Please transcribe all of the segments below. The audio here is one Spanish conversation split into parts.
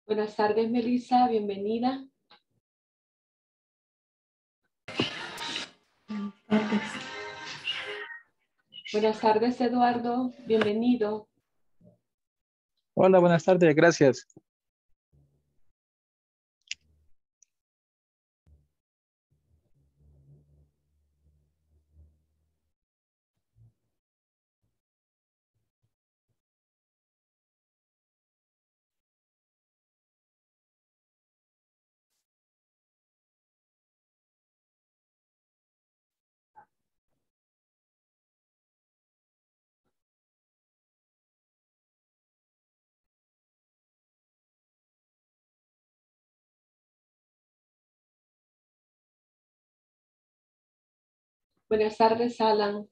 Buenas tardes, Melissa, bienvenida. Buenas tardes, Eduardo, bienvenido. Hola, buenas tardes, gracias. Buenas tardes, Alan.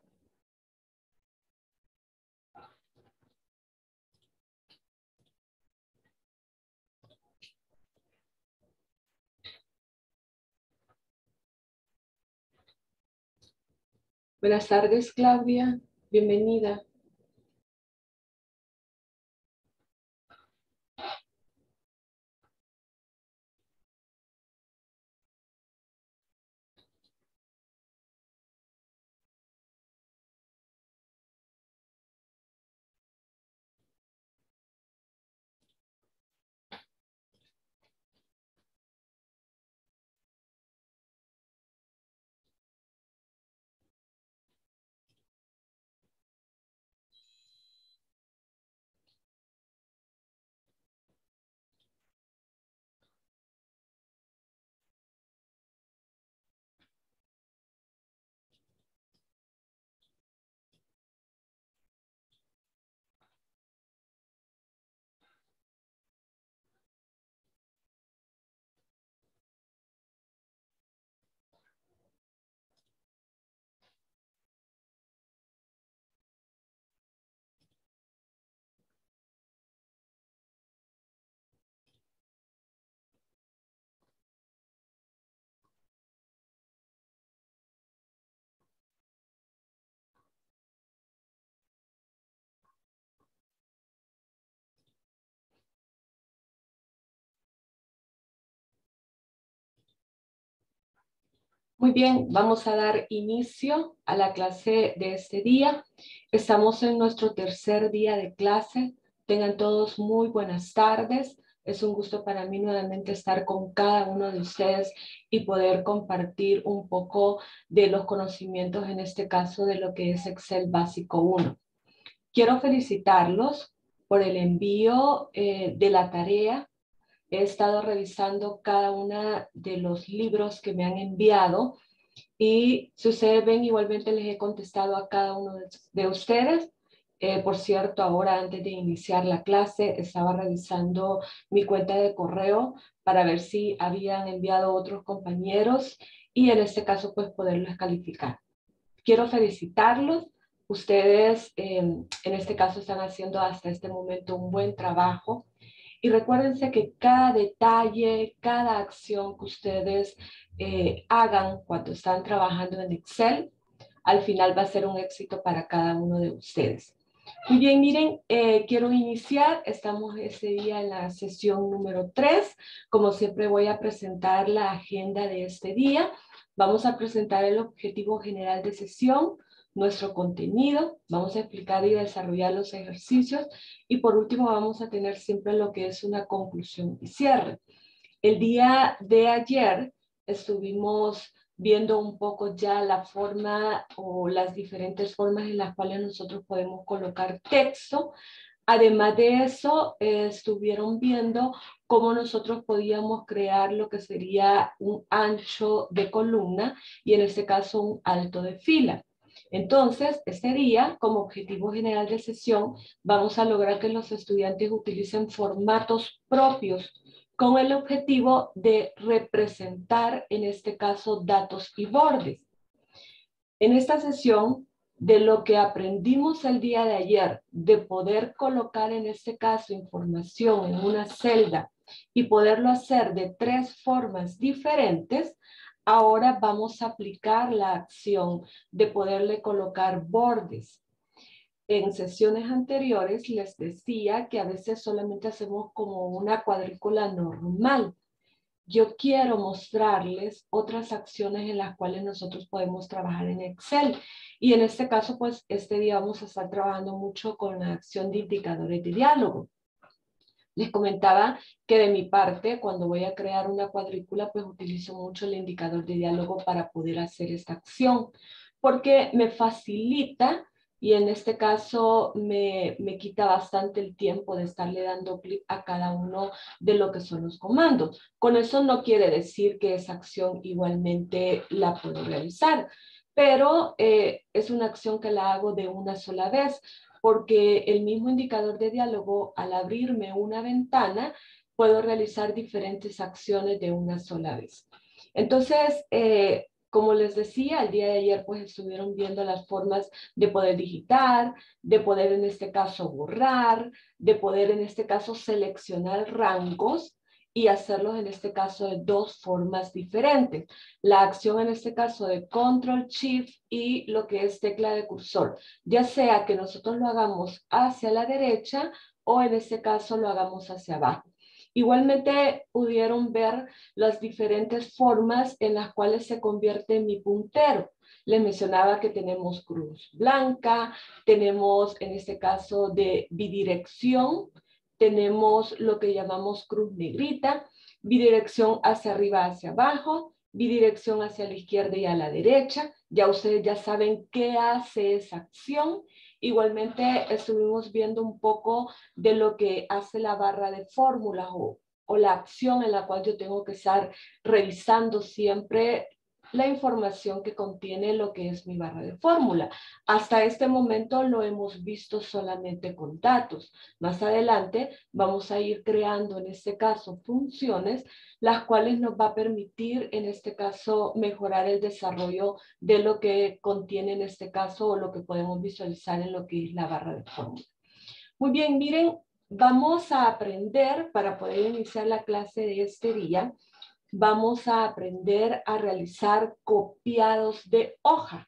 Buenas tardes, Claudia, bienvenida. Muy bien, vamos a dar inicio a la clase de este día. Estamos en nuestro tercer día de clase. Tengan todos muy buenas tardes. Es un gusto para mí nuevamente estar con cada uno de ustedes y poder compartir un poco de los conocimientos, en este caso de lo que es Excel Básico 1. Quiero felicitarlos por el envío de la tarea. He estado revisando cada uno de los libros que me han enviado y si ustedes ven, igualmente les he contestado a cada uno de ustedes. Por cierto, ahora antes de iniciar la clase, estaba revisando mi cuenta de correo para ver si habían enviado otros compañeros y en este caso, pues poderlos calificar. Quiero felicitarlos. Ustedes, en este caso, están haciendo hasta este momento un buen trabajo. Y recuérdense que cada detalle, cada acción que ustedes hagan cuando están trabajando en Excel, al final va a ser un éxito para cada uno de ustedes. Muy bien, miren, quiero iniciar. Estamos este día en la sesión número 3. Como siempre voy a presentar la agenda de este día. Vamos a presentar el objetivo general de sesión, nuestro contenido, vamos a explicar y desarrollar los ejercicios y por último vamos a tener siempre lo que es una conclusión y cierre. El día de ayer estuvimos viendo un poco ya la forma o las diferentes formas en las cuales nosotros podemos colocar texto. Además de eso, estuvieron viendo cómo nosotros podíamos crear lo que sería un ancho de columna y en este caso un alto de fila. Entonces, este día, como objetivo general de sesión, vamos a lograr que los estudiantes utilicen formatos propios con el objetivo de representar, en este caso, datos y bordes. En esta sesión, de lo que aprendimos el día de ayer, de poder colocar en este caso información en una celda y poderlo hacer de 3 formas diferentes, ahora vamos a aplicar la acción de poderle colocar bordes. En sesiones anteriores les decía que a veces solamente hacemos como una cuadrícula normal. Yo quiero mostrarles otras acciones en las cuales nosotros podemos trabajar en Excel. Y en este caso, pues, este día vamos a estar trabajando mucho con la acción de indicadores de diálogo. Les comentaba que de mi parte, cuando voy a crear una cuadrícula, pues utilizo mucho el indicador de diálogo para poder hacer esta acción, porque me facilita y en este caso me quita bastante el tiempo de estarle dando clic a cada uno de lo que son los comandos. Con eso no quiere decir que esa acción igualmente la puedo realizar, pero es una acción que la hago de una sola vez, porque el mismo indicador de diálogo, al abrirme una ventana, puedo realizar diferentes acciones de una sola vez. Entonces, como les decía, el día de ayer pues estuvieron viendo las formas de poder digitar, de poder en este caso borrar, de poder en este caso seleccionar rangos y hacerlos en este caso de dos formas diferentes. La acción en este caso de Control Shift y lo que es tecla de cursor, ya sea que nosotros lo hagamos hacia la derecha o en este caso lo hagamos hacia abajo. Igualmente pudieron ver las diferentes formas en las cuales se convierte en mi puntero. Les mencionaba que tenemos cruz blanca, tenemos en este caso de bidirección, tenemos lo que llamamos cruz negrita, bidirección hacia arriba, hacia abajo, bidirección hacia la izquierda y a la derecha. Ya ustedes ya saben qué hace esa acción. Igualmente estuvimos viendo un poco de lo que hace la barra de fórmulas o la acción en la cual yo tengo que estar revisando siempre la información que contiene lo que es mi barra de fórmula. Hasta este momento lo hemos visto solamente con datos. Más adelante vamos a ir creando en este caso funciones, las cuales nos va a permitir en este caso mejorar el desarrollo de lo que contiene en este caso o lo que podemos visualizar en lo que es la barra de fórmula. Muy bien, miren, vamos a aprender para poder iniciar la clase de este día. Vamos a aprender a realizar copiados de hoja.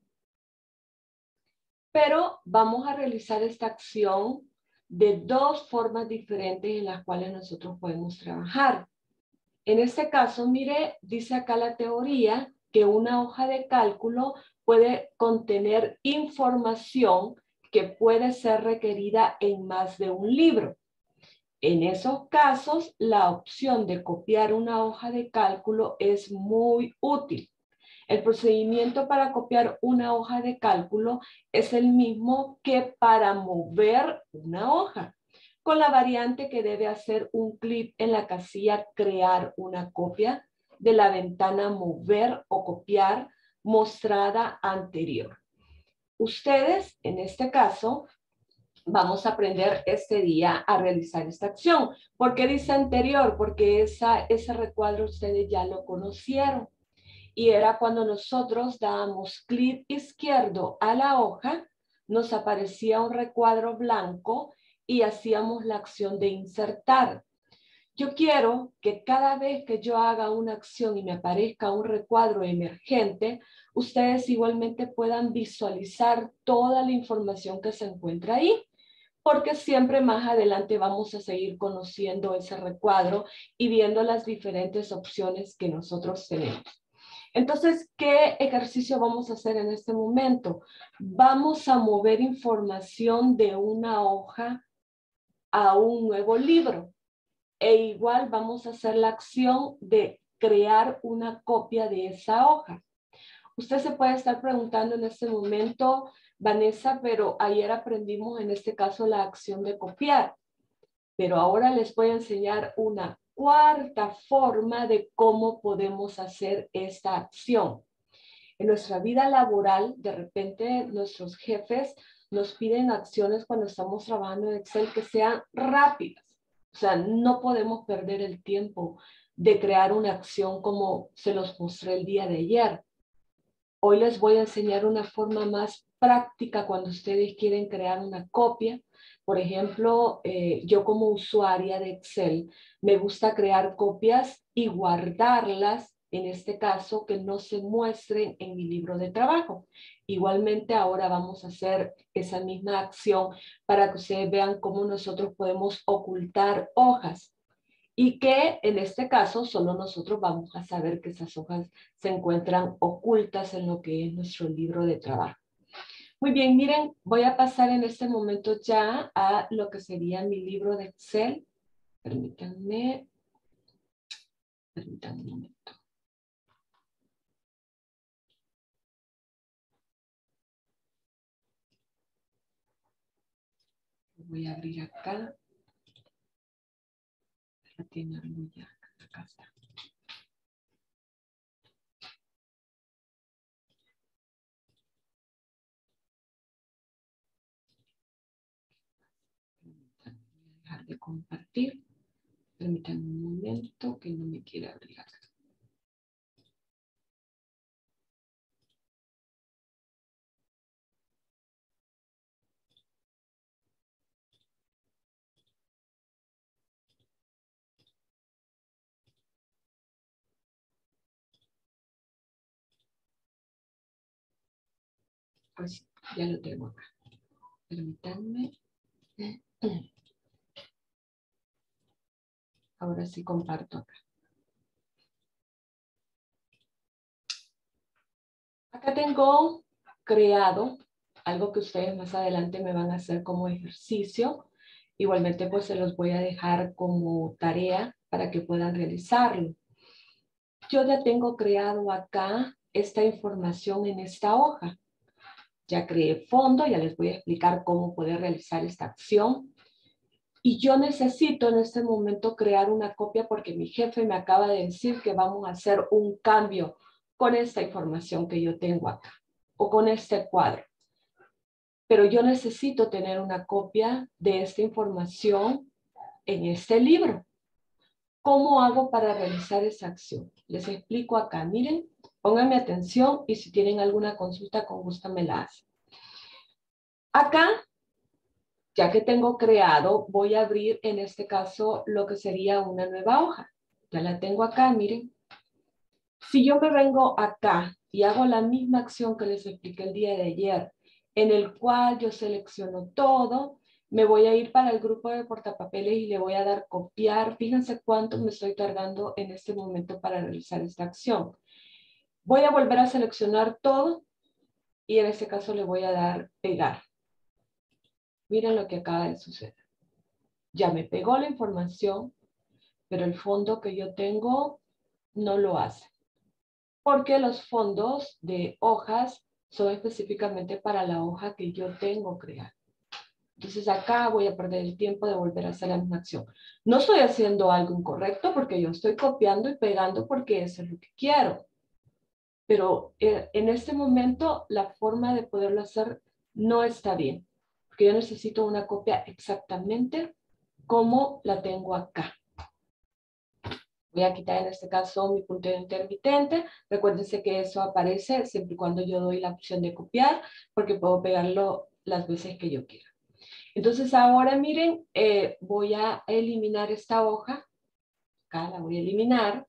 Pero vamos a realizar esta acción de dos formas diferentes en las cuales nosotros podemos trabajar. En este caso, mire, dice acá la teoría que una hoja de cálculo puede contener información que puede ser requerida en más de un libro. En esos casos, la opción de copiar una hoja de cálculo es muy útil. El procedimiento para copiar una hoja de cálculo es el mismo que para mover una hoja, con la variante que debe hacer un clic en la casilla crear una copia de la ventana mover o copiar mostrada anterior. Ustedes, en este caso, vamos a aprender este día a realizar esta acción. ¿Por qué dice anterior? Porque ese recuadro ustedes ya lo conocieron. Y era cuando nosotros dábamos clic izquierdo a la hoja, nos aparecía un recuadro blanco y hacíamos la acción de insertar. Yo quiero que cada vez que yo haga una acción y me aparezca un recuadro emergente, ustedes igualmente puedan visualizar toda la información que se encuentra ahí, porque siempre más adelante vamos a seguir conociendo ese recuadro y viendo las diferentes opciones que nosotros tenemos. Entonces, ¿qué ejercicio vamos a hacer en este momento? Vamos a mover información de una hoja a un nuevo libro. E igual vamos a hacer la acción de crear una copia de esa hoja. Usted se puede estar preguntando en este momento, Vanessa, pero ayer aprendimos en este caso la acción de copiar. Pero ahora les voy a enseñar una cuarta forma de cómo podemos hacer esta acción. En nuestra vida laboral, de repente nuestros jefes nos piden acciones cuando estamos trabajando en Excel que sean rápidas. O sea, no podemos perder el tiempo de crear una acción como se los mostré el día de ayer. Hoy les voy a enseñar una forma más práctica cuando ustedes quieren crear una copia. Por ejemplo, yo como usuaria de Excel me gusta crear copias y guardarlas en este caso, que no se muestren en mi libro de trabajo. Igualmente, ahora vamos a hacer esa misma acción para que ustedes vean cómo nosotros podemos ocultar hojas y que en este caso solo nosotros vamos a saber que esas hojas se encuentran ocultas en lo que es nuestro libro de trabajo. Muy bien, miren, voy a pasar en este momento ya a lo que sería mi libro de Excel. Permítanme un momento. Voy a abrir acá. Para tenerlo ya. Acá está. Voy a dejar de compartir. Permítanme un momento que no me quiere abrir acá. Pues ya lo tengo acá. Permítanme. Ahora sí comparto acá. Acá tengo creado algo que ustedes más adelante me van a hacer como ejercicio. Igualmente pues se los voy a dejar como tarea para que puedan realizarlo. Yo ya tengo creado acá esta información en esta hoja. Ya creé fondo, ya les voy a explicar cómo poder realizar esta acción. Y yo necesito en este momento crear una copia porque mi jefe me acaba de decir que vamos a hacer un cambio con esta información que yo tengo acá o con este cuadro. Pero yo necesito tener una copia de esta información en este libro. ¿Cómo hago para realizar esa acción? Les explico acá. Miren, pónganme atención y si tienen alguna consulta, con gusto me la hacen. Acá, ya que tengo creado, voy a abrir en este caso lo que sería una nueva hoja. Ya la tengo acá, miren. Si yo me vengo acá y hago la misma acción que les expliqué el día de ayer, en el cual yo selecciono todo, me voy a ir para el grupo de portapapeles y le voy a dar copiar. Fíjense cuánto me estoy tardando en este momento para realizar esta acción. Voy a volver a seleccionar todo y en este caso le voy a dar pegar. Miren lo que acaba de suceder. Ya me pegó la información, pero el fondo que yo tengo no lo hace. Porque los fondos de hojas son específicamente para la hoja que yo tengo creada. Entonces acá voy a perder el tiempo de volver a hacer la misma acción. No estoy haciendo algo incorrecto porque yo estoy copiando y pegando porque eso es lo que quiero. Pero en este momento la forma de poderlo hacer no está bien. Porque yo necesito una copia exactamente como la tengo acá. Voy a quitar en este caso mi puntero intermitente. Recuérdense que eso aparece siempre y cuando yo doy la opción de copiar, porque puedo pegarlo las veces que yo quiera. Entonces ahora miren, voy a eliminar esta hoja. Acá la voy a eliminar.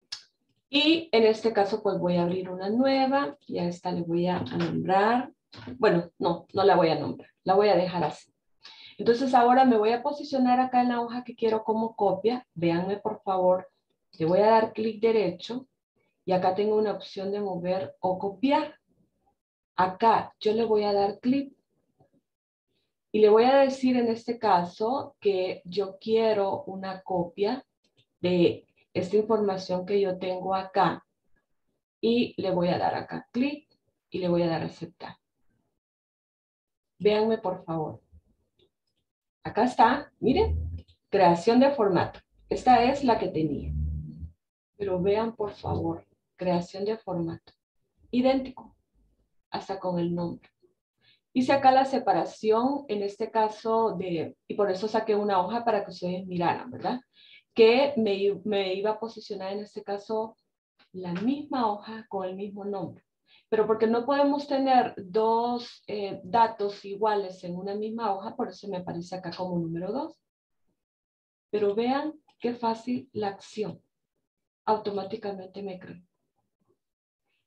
Y en este caso pues voy a abrir una nueva. Y a esta le voy a nombrar. Bueno, no la voy a nombrar. La voy a dejar así. Entonces ahora me voy a posicionar acá en la hoja que quiero como copia. Véanme por favor. Le voy a dar clic derecho y acá tengo una opción de mover o copiar. Acá yo le voy a dar clic y le voy a decir en este caso que yo quiero una copia de esta información que yo tengo acá y le voy a dar acá clic y le voy a dar aceptar. Véanme por favor. Acá está, miren, creación de formato. Esta es la que tenía. Pero vean por favor, creación de formato. Idéntico, hasta con el nombre. Hice acá la separación, en este caso, y por eso saqué una hoja para que ustedes miraran, ¿verdad? Que me iba a posicionar en este caso la misma hoja con el mismo nombre. Pero porque no podemos tener dos datos iguales en una misma hoja, por eso me aparece acá como número 2. Pero vean qué fácil la acción. Automáticamente me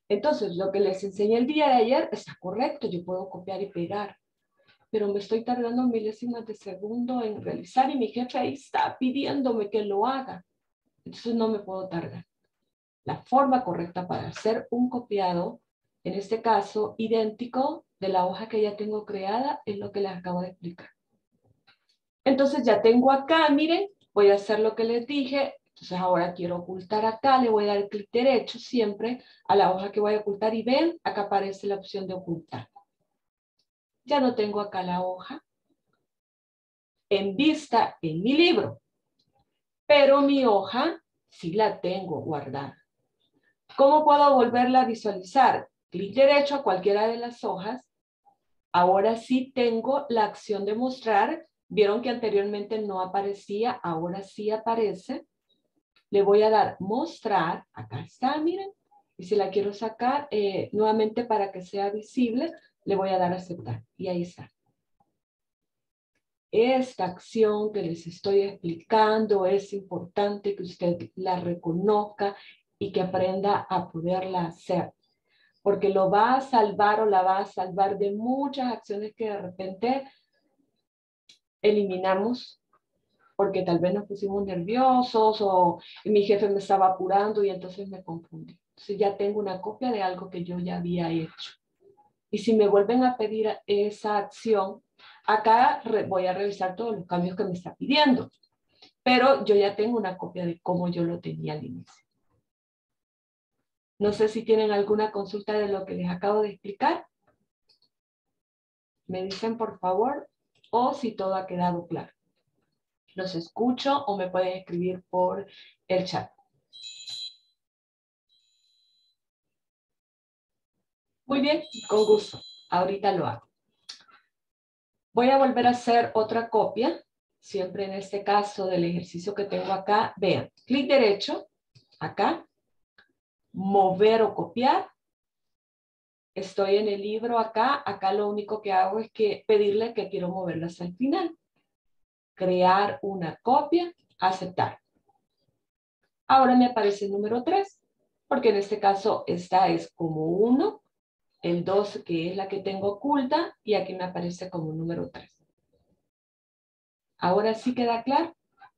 Entonces, lo que les enseñé el día de ayer está correcto, yo puedo copiar y pegar, pero me estoy tardando milésimas de segundo en realizar y mi jefe ahí está pidiéndome que lo haga. Entonces no me puedo tardar. La forma correcta para hacer un copiado, en este caso idéntico de la hoja que ya tengo creada, es lo que les acabo de explicar. Entonces ya tengo acá, miren, voy a hacer lo que les dije. Entonces ahora quiero ocultar acá, le voy a dar clic derecho siempre a la hoja que voy a ocultar y ven, acá aparece la opción de ocultar. Ya no tengo acá la hoja en vista en mi libro, pero mi hoja sí la tengo guardada. ¿Cómo puedo volverla a visualizar? Clic derecho a cualquiera de las hojas. Ahora sí tengo la acción de mostrar. Vieron que anteriormente no aparecía, ahora sí aparece. Le voy a dar mostrar. Acá está, miren. Y si la quiero sacar nuevamente para que sea visible, le voy a dar aceptar. Y ahí está. Esta acción que les estoy explicando es importante que usted la reconozca y que aprenda a poderla hacer, porque lo va a salvar o la va a salvar de muchas acciones que de repente eliminamos porque tal vez nos pusimos nerviosos o mi jefe me estaba apurando y entonces me confundí. Entonces ya tengo una copia de algo que yo ya había hecho. Y si me vuelven a pedir esa acción, acá voy a revisar todos los cambios que me está pidiendo. Pero yo ya tengo una copia de cómo yo lo tenía al inicio. No sé si tienen alguna consulta de lo que les acabo de explicar. Me dicen por favor o si todo ha quedado claro. Los escucho o me pueden escribir por el chat. Muy bien, con gusto. Ahorita lo hago. Voy a volver a hacer otra copia. Siempre en este caso del ejercicio que tengo acá. Vean, clic derecho, acá. Mover o copiar. Estoy en el libro acá. Acá lo único que hago es que pedirle que quiero moverlo hasta el final. Crear una copia. Aceptar. Ahora me aparece el número 3. Porque en este caso esta es como 1. El 2 que es la que tengo oculta. Y aquí me aparece como número 3. ¿Ahora sí queda claro?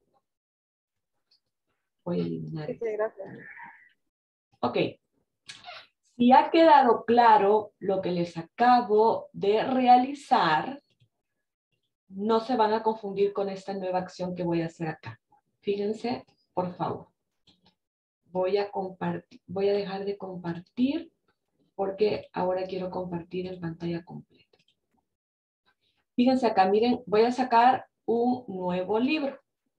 Voy a eliminar esto. Gracias. Ok. Si ha quedado claro lo que les acabo de realizar, no se van a confundir con esta nueva acción que voy a hacer acá. Fíjense, por favor. Voy a dejar de compartir porque ahora quiero compartir en pantalla completa. Fíjense acá, miren, voy a sacar un nuevo libro.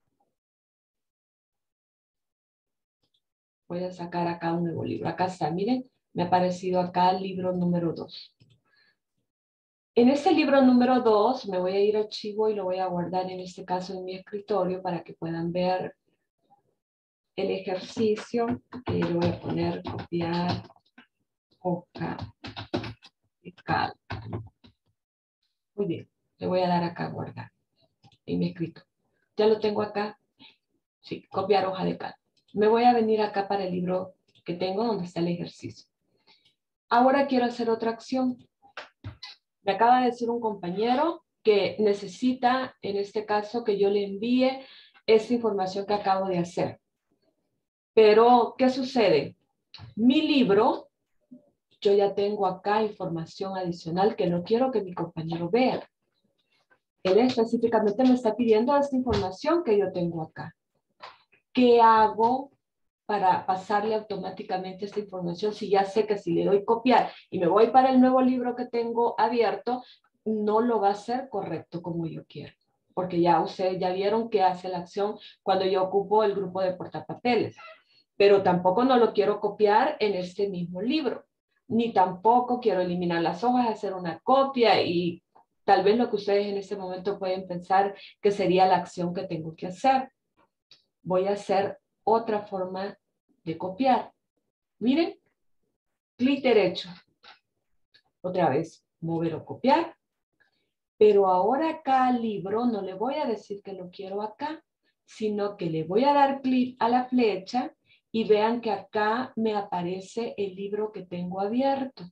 Voy a sacar acá un nuevo libro. Acá está, miren, me ha aparecido acá el libro número 2. En este libro número 2 me voy a ir a archivo y lo voy a guardar en este caso en mi escritorio para que puedan ver el ejercicio. Le voy a poner copiar hoja de cálculo. Muy bien, le voy a dar acá guardar en mi escritorio. Ya lo tengo acá. Sí, copiar hoja de cálculo. Me voy a venir acá para el libro que tengo donde está el ejercicio. Ahora quiero hacer otra acción. Me acaba de decir un compañero que necesita, en este caso, que yo le envíe esta información que acabo de hacer. Pero, ¿qué sucede? Mi libro, yo ya tengo acá información adicional que no quiero que mi compañero vea. Él específicamente me está pidiendo esta información que yo tengo acá. ¿Qué hago para pasarle automáticamente esta información si ya sé que si le doy copiar y me voy para el nuevo libro que tengo abierto, no lo va a hacer correcto como yo quiero? Porque ya ustedes ya vieron que hace la acción cuando yo ocupo el grupo de portapapeles. Pero tampoco no lo quiero copiar en este mismo libro. Ni tampoco quiero eliminar las hojas, hacer una copia y tal vez lo que ustedes en este momento pueden pensar que sería la acción que tengo que hacer. Voy a hacer otra forma de copiar. Miren, clic derecho. Otra vez, mover o copiar. Pero ahora acá al libro no le voy a decir que lo quiero acá, sino que le voy a dar clic a la flecha y vean que acá me aparece el libro que tengo abierto.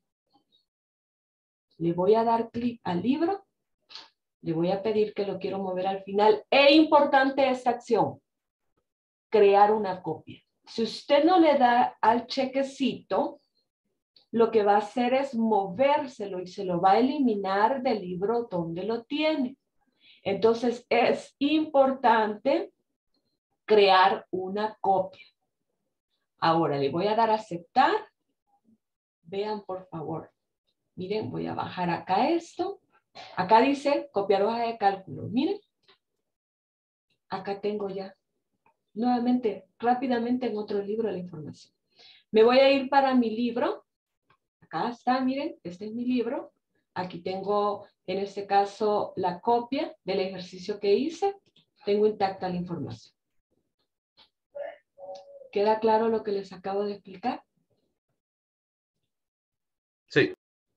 Le voy a dar clic al libro. Le voy a pedir que lo quiero mover al final. Es importante esta acción. Crear una copia. Si usted no le da al chequecito, lo que va a hacer es movérselo y se lo va a eliminar del libro donde lo tiene. Entonces es importante crear una copia. Ahora le voy a dar a aceptar. Vean por favor. Miren, voy a bajar acá esto. Acá dice copiar hoja de cálculo. Miren. Acá tengo ya. Nuevamente, rápidamente en otro libro la información. Me voy a ir para mi libro. Acá está, miren, este es mi libro. Aquí tengo, en este caso, la copia del ejercicio que hice. Tengo intacta la información. ¿Queda claro lo que les acabo de explicar? Sí.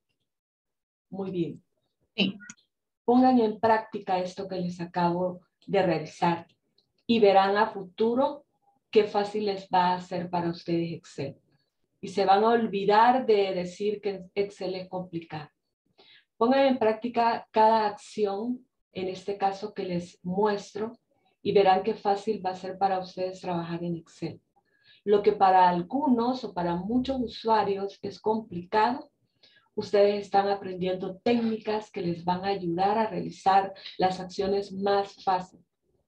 Muy bien. Sí. Pongan en práctica esto que les acabo de realizar y verán a futuro qué fácil les va a hacer para ustedes Excel. Y se van a olvidar de decir que Excel es complicado. Pongan en práctica cada acción, en este caso que les muestro, y verán qué fácil va a ser para ustedes trabajar en Excel. Lo que para algunos o para muchos usuarios es complicado, ustedes están aprendiendo técnicas que les van a ayudar a realizar las acciones más fáciles.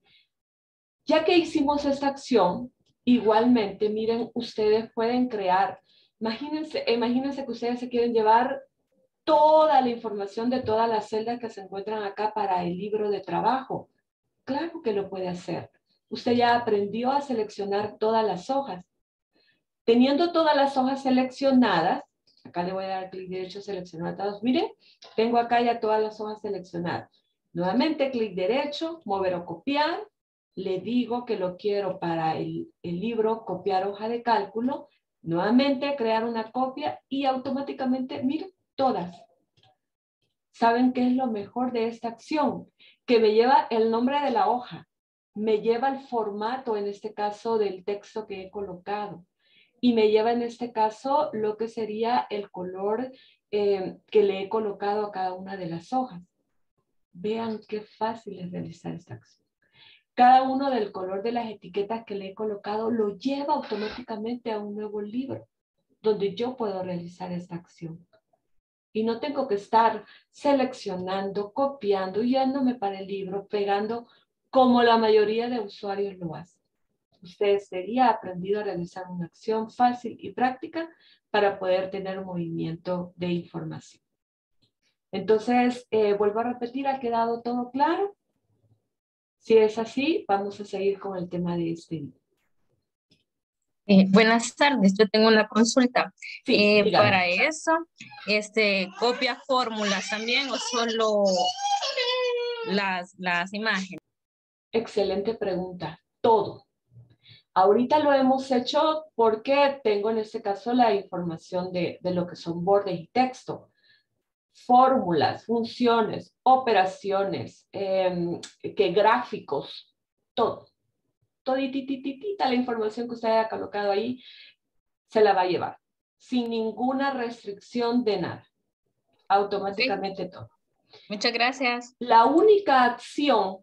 Ya que hicimos esta acción, igualmente, miren, ustedes pueden crear, imagínense que ustedes se quieren llevar toda la información de todas las celdas que se encuentran acá para el libro de trabajo. Claro que lo puede hacer. Usted ya aprendió a seleccionar todas las hojas. Teniendo todas las hojas seleccionadas, acá le voy a dar clic derecho, seleccionar todas. Miren, tengo acá ya todas las hojas seleccionadas. Nuevamente, clic derecho, mover o copiar. Le digo que lo quiero para el libro, copiar hoja de cálculo. Nuevamente, crear una copia y automáticamente, miren, todas. ¿Saben qué es lo mejor de esta acción? Que me lleva el nombre de la hoja. Me lleva el formato, en este caso, del texto que he colocado. Y me lleva en este caso lo que sería el color que le he colocado a cada una de las hojas. Vean qué fácil es realizar esta acción. Cada uno del color de las etiquetas que le he colocado lo lleva automáticamente a un nuevo libro donde yo puedo realizar esta acción. Y no tengo que estar seleccionando, copiando, yéndome para el libro, pegando como la mayoría de usuarios lo hacen. Usted sería aprendido a realizar una acción fácil y práctica para poder tener movimiento de información. Entonces, vuelvo a repetir, ¿ha quedado todo claro? Si es así, vamos a seguir con el tema de este día. Buenas tardes, yo tengo una consulta. Sí, Para eso, ¿copia fórmulas también o solo las imágenes? Excelente pregunta. Todo. Ahorita lo hemos hecho porque tengo en este caso la información de lo que son bordes y texto. Fórmulas, funciones, operaciones, que gráficos, todo. Toditititita la información que usted haya colocado ahí se la va a llevar. Sin ninguna restricción de nada. Automáticamente sí. Todo. Muchas gracias. La única acción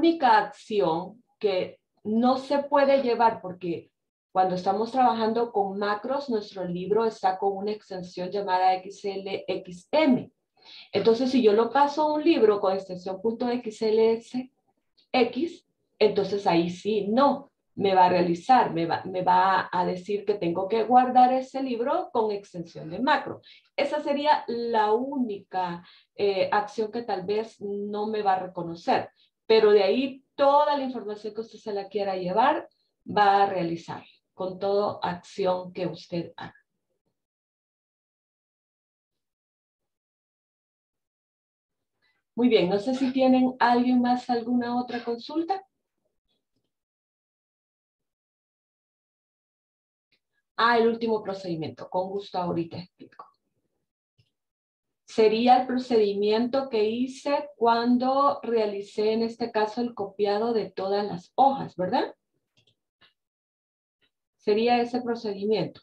que no se puede llevar porque cuando estamos trabajando con macros, nuestro libro está con una extensión llamada XLXM. Entonces, si yo lo paso a un libro con extensión .xlsx, entonces ahí sí, no, me va a realizar, me va a decir que tengo que guardar ese libro con extensión de macro. Esa sería la única acción que tal vez no me va a reconocer, pero de ahí toda la información que usted se la quiera llevar va a realizar con toda acción que usted haga. Muy bien, no sé si tienen alguien más alguna otra consulta. El último procedimiento, con gusto ahorita explico. Sería el procedimiento que hice cuando realicé en este caso el copiado de todas las hojas, ¿verdad? Sería ese procedimiento.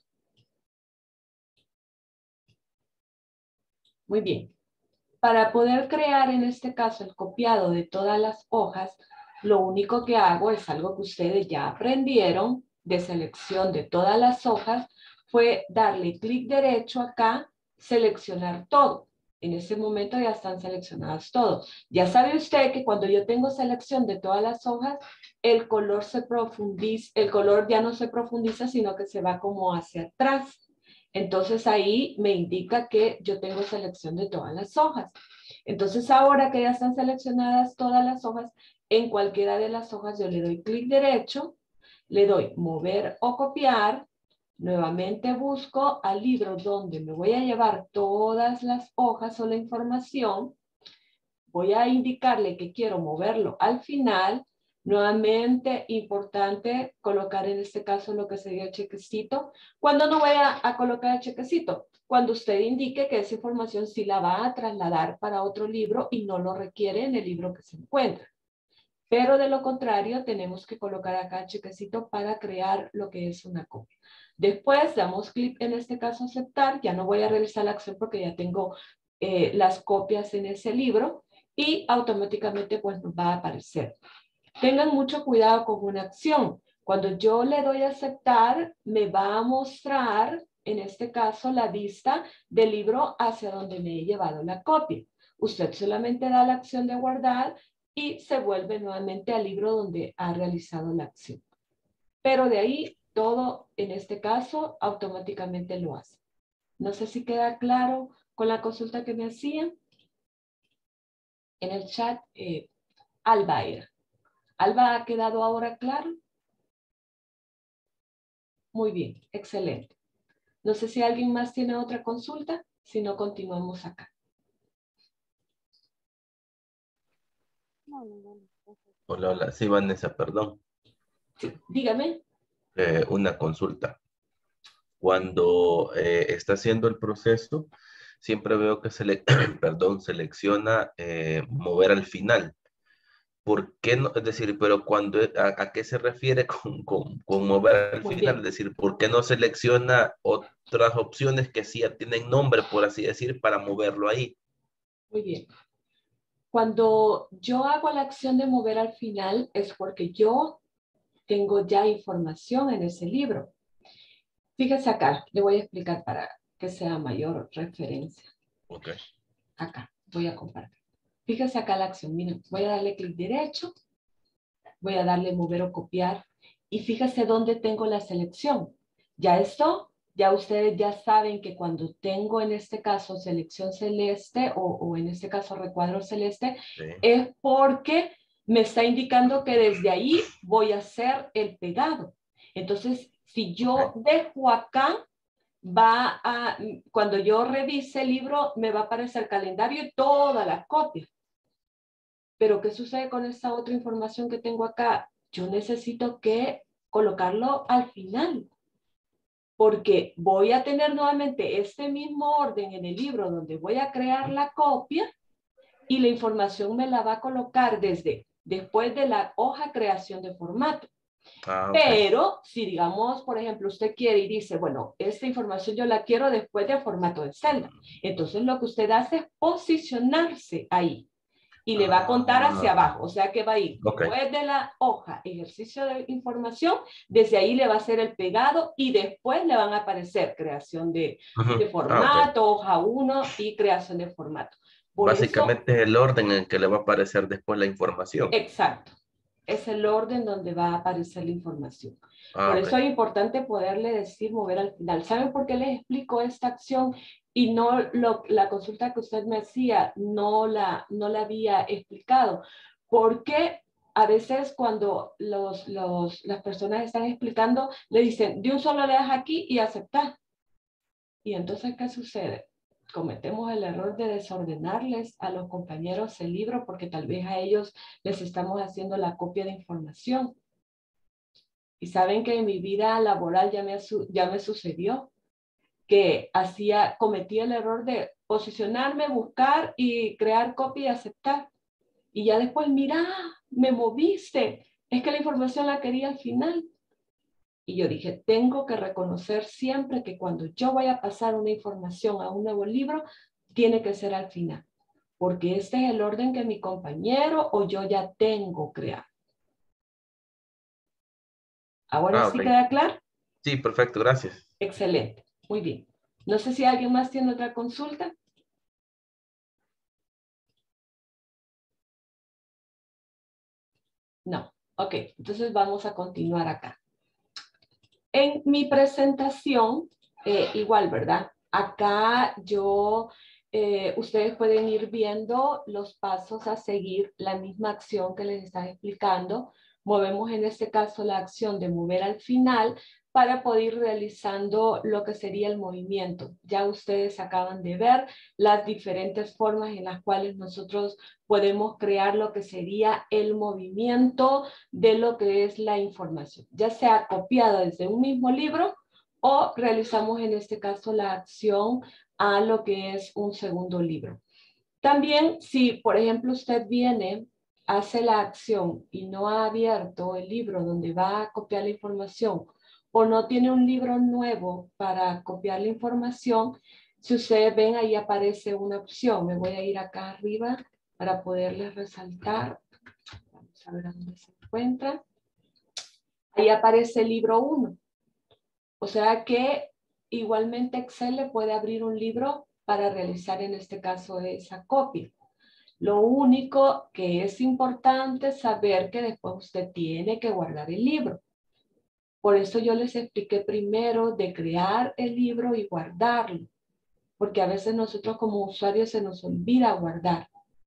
Muy bien. Para poder crear en este caso el copiado de todas las hojas, lo único que hago es algo que ustedes ya aprendieron de selección de todas las hojas, fue darle clic derecho acá, seleccionar todo. En ese momento ya están seleccionados todos. Ya sabe usted que cuando yo tengo selección de todas las hojas, el color se profundiza, el color ya no se profundiza, sino que se va como hacia atrás. Entonces ahí me indica que yo tengo selección de todas las hojas. Entonces ahora que ya están seleccionadas todas las hojas, en cualquiera de las hojas yo le doy clic derecho, le doy mover o copiar, nuevamente busco al libro donde me voy a llevar todas las hojas o la información, voy a indicarle que quiero moverlo al final. Nuevamente, importante colocar en este caso lo que sería el chequecito. ¿Cuándo no voy a colocar el chequecito? Cuando usted indique que esa información sí la va a trasladar para otro libro y no lo requiere en el libro que se encuentra. Pero de lo contrario, tenemos que colocar acá el chequecito para crear lo que es una copia. Después damos clic en este caso aceptar. Ya no voy a realizar la acción porque ya tengo las copias en ese libro y automáticamente pues nos va a aparecer. Tengan mucho cuidado con una acción. Cuando yo le doy a aceptar, me va a mostrar, en este caso, la vista del libro hacia donde me he llevado la copia. Usted solamente da la acción de guardar y se vuelve nuevamente al libro donde ha realizado la acción. Pero de ahí, todo, en este caso, automáticamente lo hace. No sé si queda claro con la consulta que me hacían. En el chat, Alba era. Alba, ¿ha quedado ahora claro? Muy bien, excelente. No sé si alguien más tiene otra consulta, si no continuamos acá. Hola, hola. Sí, Vanessa, perdón. Sí, dígame. Una consulta. Cuando está haciendo el proceso, siempre veo que perdón, selecciona mover al final. ¿Por qué no? Es decir, pero cuando, ¿a qué se refiere con mover al Muy final? Es bien, decir, ¿por qué no selecciona otras opciones que sí ya tienen nombre, por así decir, para moverlo ahí? muy bien. Cuando yo hago la acción de mover al final es porque yo tengo ya información en ese libro. Fíjese acá, le voy a explicar para que sea mayor referencia. Ok. Acá, voy a compartir. Fíjese acá la acción. Miren, voy a darle clic derecho, voy a darle mover o copiar y fíjese dónde tengo la selección. Ya esto, ya ustedes ya saben que cuando tengo en este caso selección celeste o en este caso recuadro celeste, Sí. es porque me está indicando que desde ahí voy a hacer el pegado. Entonces, si yo dejo acá, cuando yo revise el libro, me va a aparecer el calendario y todas las copias. Pero ¿qué sucede con esta otra información que tengo acá? Yo necesito que colocarlo al final, porque voy a tener nuevamente este mismo orden en el libro donde voy a crear la copia y la información me la va a colocar después de la hoja creación de formato. Ah, ok. Pero si digamos, por ejemplo, usted quiere y dice, bueno, esta información yo la quiero después de formato de celda. Entonces lo que usted hace es posicionarse ahí y le va a contar hacia abajo. O sea que va a ir Ok. después de la hoja, ejercicio de información, desde ahí le va a hacer el pegado y después le van a aparecer creación de Ah, ok. formato, hoja 1 y creación de formato. Por eso, Básicamente es el orden en que le va a aparecer después la información. exacto. Es el orden donde va a aparecer la información. Ah, Por ok. eso es importante poderle decir mover al final. ¿Saben por qué les explico esta acción y no la consulta que usted me hacía no la había explicado? Porque a veces cuando las personas están explicando, le dicen, de un solo le das aquí y aceptar. Y entonces, ¿qué sucede? Cometemos el error de desordenarles a los compañeros el libro porque tal vez a ellos les estamos haciendo la copia de información. Y saben que en mi vida laboral ya me sucedió que cometía el error de posicionarme, buscar y crear copia y aceptar. Y ya después, mira, me moviste. Es que la información la quería al final. Y yo dije, tengo que reconocer siempre que cuando yo voy a pasar una información a un nuevo libro, tiene que ser al final, porque este es el orden que mi compañero o yo ya tengo creado. ¿Ahora sí Ok. queda claro? Sí, perfecto, gracias. Excelente, muy bien. No sé si alguien más tiene otra consulta. No, ok, entonces vamos a continuar acá. En mi presentación, igual, ¿verdad? Acá ustedes pueden ir viendo los pasos a seguir, la misma acción que les están explicando. Movemos en este caso la acción de mover al final para poder ir realizando lo que sería el movimiento. Ya ustedes acaban de ver las diferentes formas en las cuales nosotros podemos crear lo que sería el movimiento de lo que es la información, ya sea copiada desde un mismo libro o realizamos en este caso la acción a lo que es un segundo libro. También si, por ejemplo, usted viene, hace la acción y no ha abierto el libro donde va a copiar la información o no tiene un libro nuevo para copiar la información, si ustedes ven ahí aparece una opción. Me voy a ir acá arriba para poderles resaltar. Vamos a ver a dónde se encuentra. Ahí aparece el libro 1. O sea que igualmente Excel le puede abrir un libro para realizar en este caso esa copia. Lo único que es importante es saber que después usted tiene que guardar el libro. Por eso yo les expliqué primero de crear el libro y guardarlo. Porque a veces nosotros como usuarios se nos olvida guardar.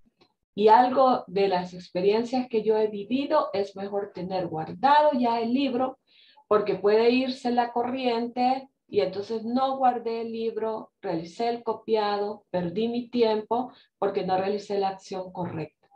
Y algo de las experiencias que yo he vivido es mejor tener guardado ya el libro porque puede irse la corriente y entonces no guardé el libro, realicé el copiado, perdí mi tiempo porque no realicé la acción correcta.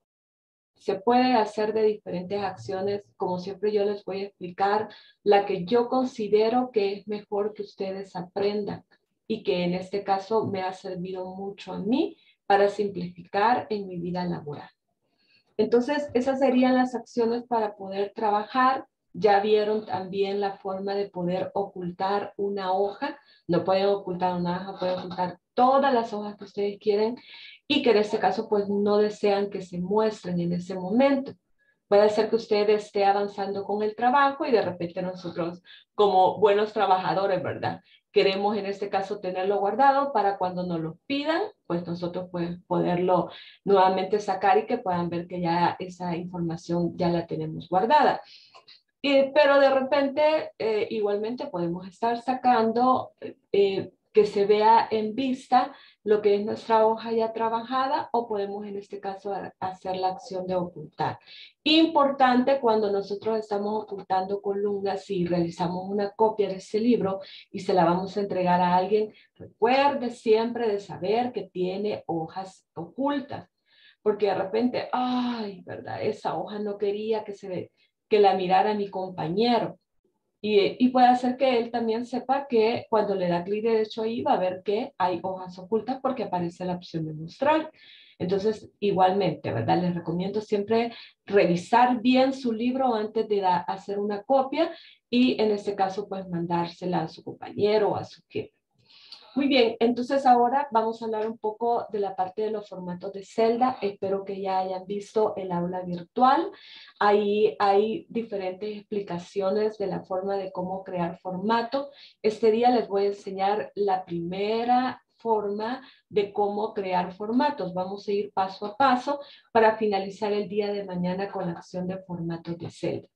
Se puede hacer de diferentes acciones, como siempre yo les voy a explicar, la que yo considero que es mejor que ustedes aprendan y que en este caso me ha servido mucho a mí para simplificar en mi vida laboral. Entonces, esas serían las acciones para poder trabajar. Ya vieron también la forma de poder ocultar una hoja. No pueden ocultar una hoja, pueden ocultar todas las hojas que ustedes quieren y que en este caso pues no desean que se muestren en ese momento. Puede ser que usted esté avanzando con el trabajo y de repente nosotros como buenos trabajadores, ¿verdad? Queremos en este caso tenerlo guardado para cuando nos lo pidan, pues nosotros pues poderlo nuevamente sacar y que puedan ver que ya esa información ya la tenemos guardada. Pero de repente igualmente podemos estar sacando que se vea en vista lo que es nuestra hoja ya trabajada o podemos en este caso hacer la acción de ocultar. Importante cuando nosotros estamos ocultando columnas y realizamos una copia de ese libro y se la vamos a entregar a alguien, recuerde siempre de saber que tiene hojas ocultas. Porque de repente, ay, ¿verdad? Esa hoja no quería que la mirara mi compañero. Y puede hacer que él también sepa que cuando le da clic derecho ahí va a ver que hay hojas ocultas porque aparece la opción de mostrar. Entonces, igualmente, ¿verdad? Les recomiendo siempre revisar bien su libro antes de hacer una copia y en este caso, pues mandársela a su compañero o a su jefe. Muy bien, entonces ahora vamos a hablar un poco de la parte de los formatos de celda. Espero que ya hayan visto el aula virtual. Ahí hay diferentes explicaciones de la forma de cómo crear formato. Este día les voy a enseñar la primera forma de cómo crear formatos. Vamos a ir paso a paso para finalizar el día de mañana con la acción de formatos de celda.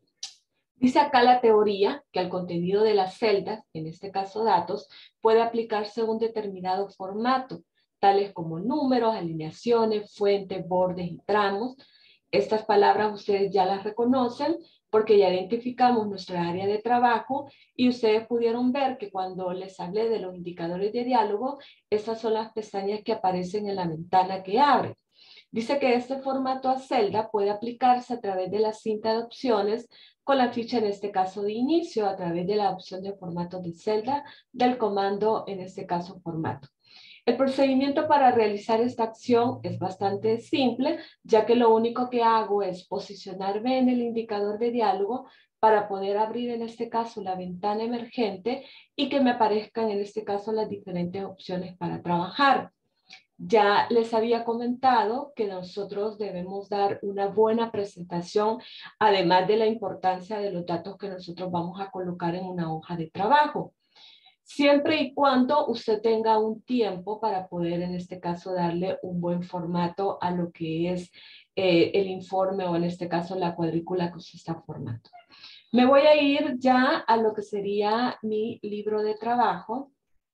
Dice acá la teoría que al contenido de las celdas, en este caso datos, puede aplicarse un determinado formato, tales como números, alineaciones, fuentes, bordes y tramos. Estas palabras ustedes ya las reconocen porque ya identificamos nuestra área de trabajo y ustedes pudieron ver que cuando les hablé de los indicadores de diálogo, estas son las pestañas que aparecen en la ventana que abre. Dice que este formato a celda puede aplicarse a través de la cinta de opciones con la ficha en este caso de inicio a través de la opción de formato de celda del comando en este caso formato. El procedimiento para realizar esta acción es bastante simple, ya que lo único que hago es posicionarme en el indicador de diálogo, para poder abrir en este caso la ventana emergente y que me aparezcan en este caso las diferentes opciones para trabajar. Ya les había comentado que nosotros debemos dar una buena presentación, además de la importancia de los datos que nosotros vamos a colocar en una hoja de trabajo. Siempre y cuando usted tenga un tiempo para poder, en este caso, darle un buen formato a lo que es el informe o en este caso la cuadrícula que usted está formando. Me voy a ir ya a lo que sería mi libro de trabajo.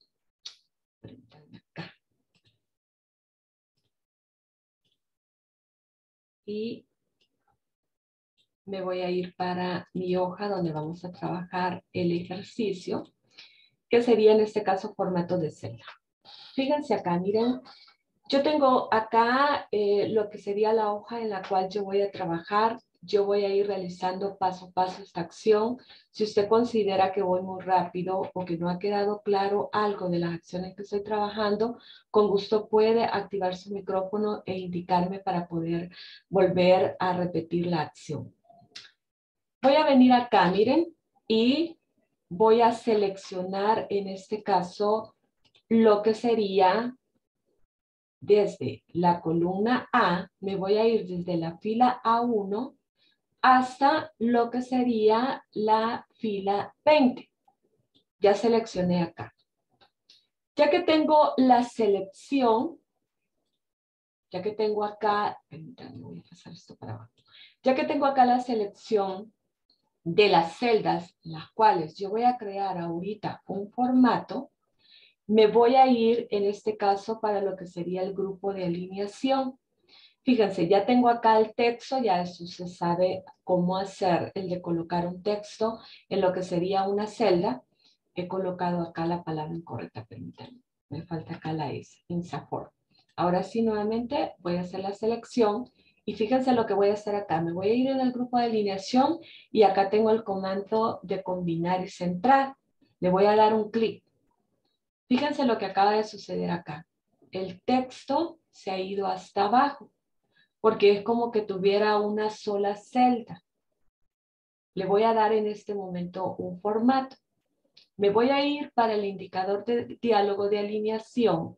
Y me voy a ir para mi hoja donde vamos a trabajar el ejercicio, que sería en este caso formato de celda. Fíjense acá, miren, yo tengo acá lo que sería la hoja en la cual yo voy a trabajar. Yo voy a ir realizando paso a paso esta acción. Si usted considera que voy muy rápido o que no ha quedado claro algo de las acciones que estoy trabajando, con gusto puede activar su micrófono e indicarme para poder volver a repetir la acción. Voy a venir acá, miren, y voy a seleccionar en este caso lo que sería desde la columna A, me voy a ir desde la fila A1 hasta lo que sería la fila 20. Ya seleccioné acá. Ya que tengo la selección, ya que tengo acá, voy a pasar esto para abajo. Ya que tengo acá la selección de las celdas, las cuales yo voy a crear ahorita un formato, me voy a ir en este caso para lo que sería el grupo de alineación. Fíjense, ya tengo acá el texto, ya eso se sabe cómo hacer el de colocar un texto en lo que sería una celda. He colocado acá la palabra incorrecta, permítanme. Me falta acá la S, INSAFORM. Ahora sí, nuevamente voy a hacer la selección y fíjense lo que voy a hacer acá. Me voy a ir en el grupo de alineación y acá tengo el comando de combinar y centrar. Le voy a dar un clic. Fíjense lo que acaba de suceder acá. El texto se ha ido hasta abajo, porque es como que tuviera una sola celda. Le voy a dar en este momento un formato. Me voy a ir para el indicador de diálogo de alineación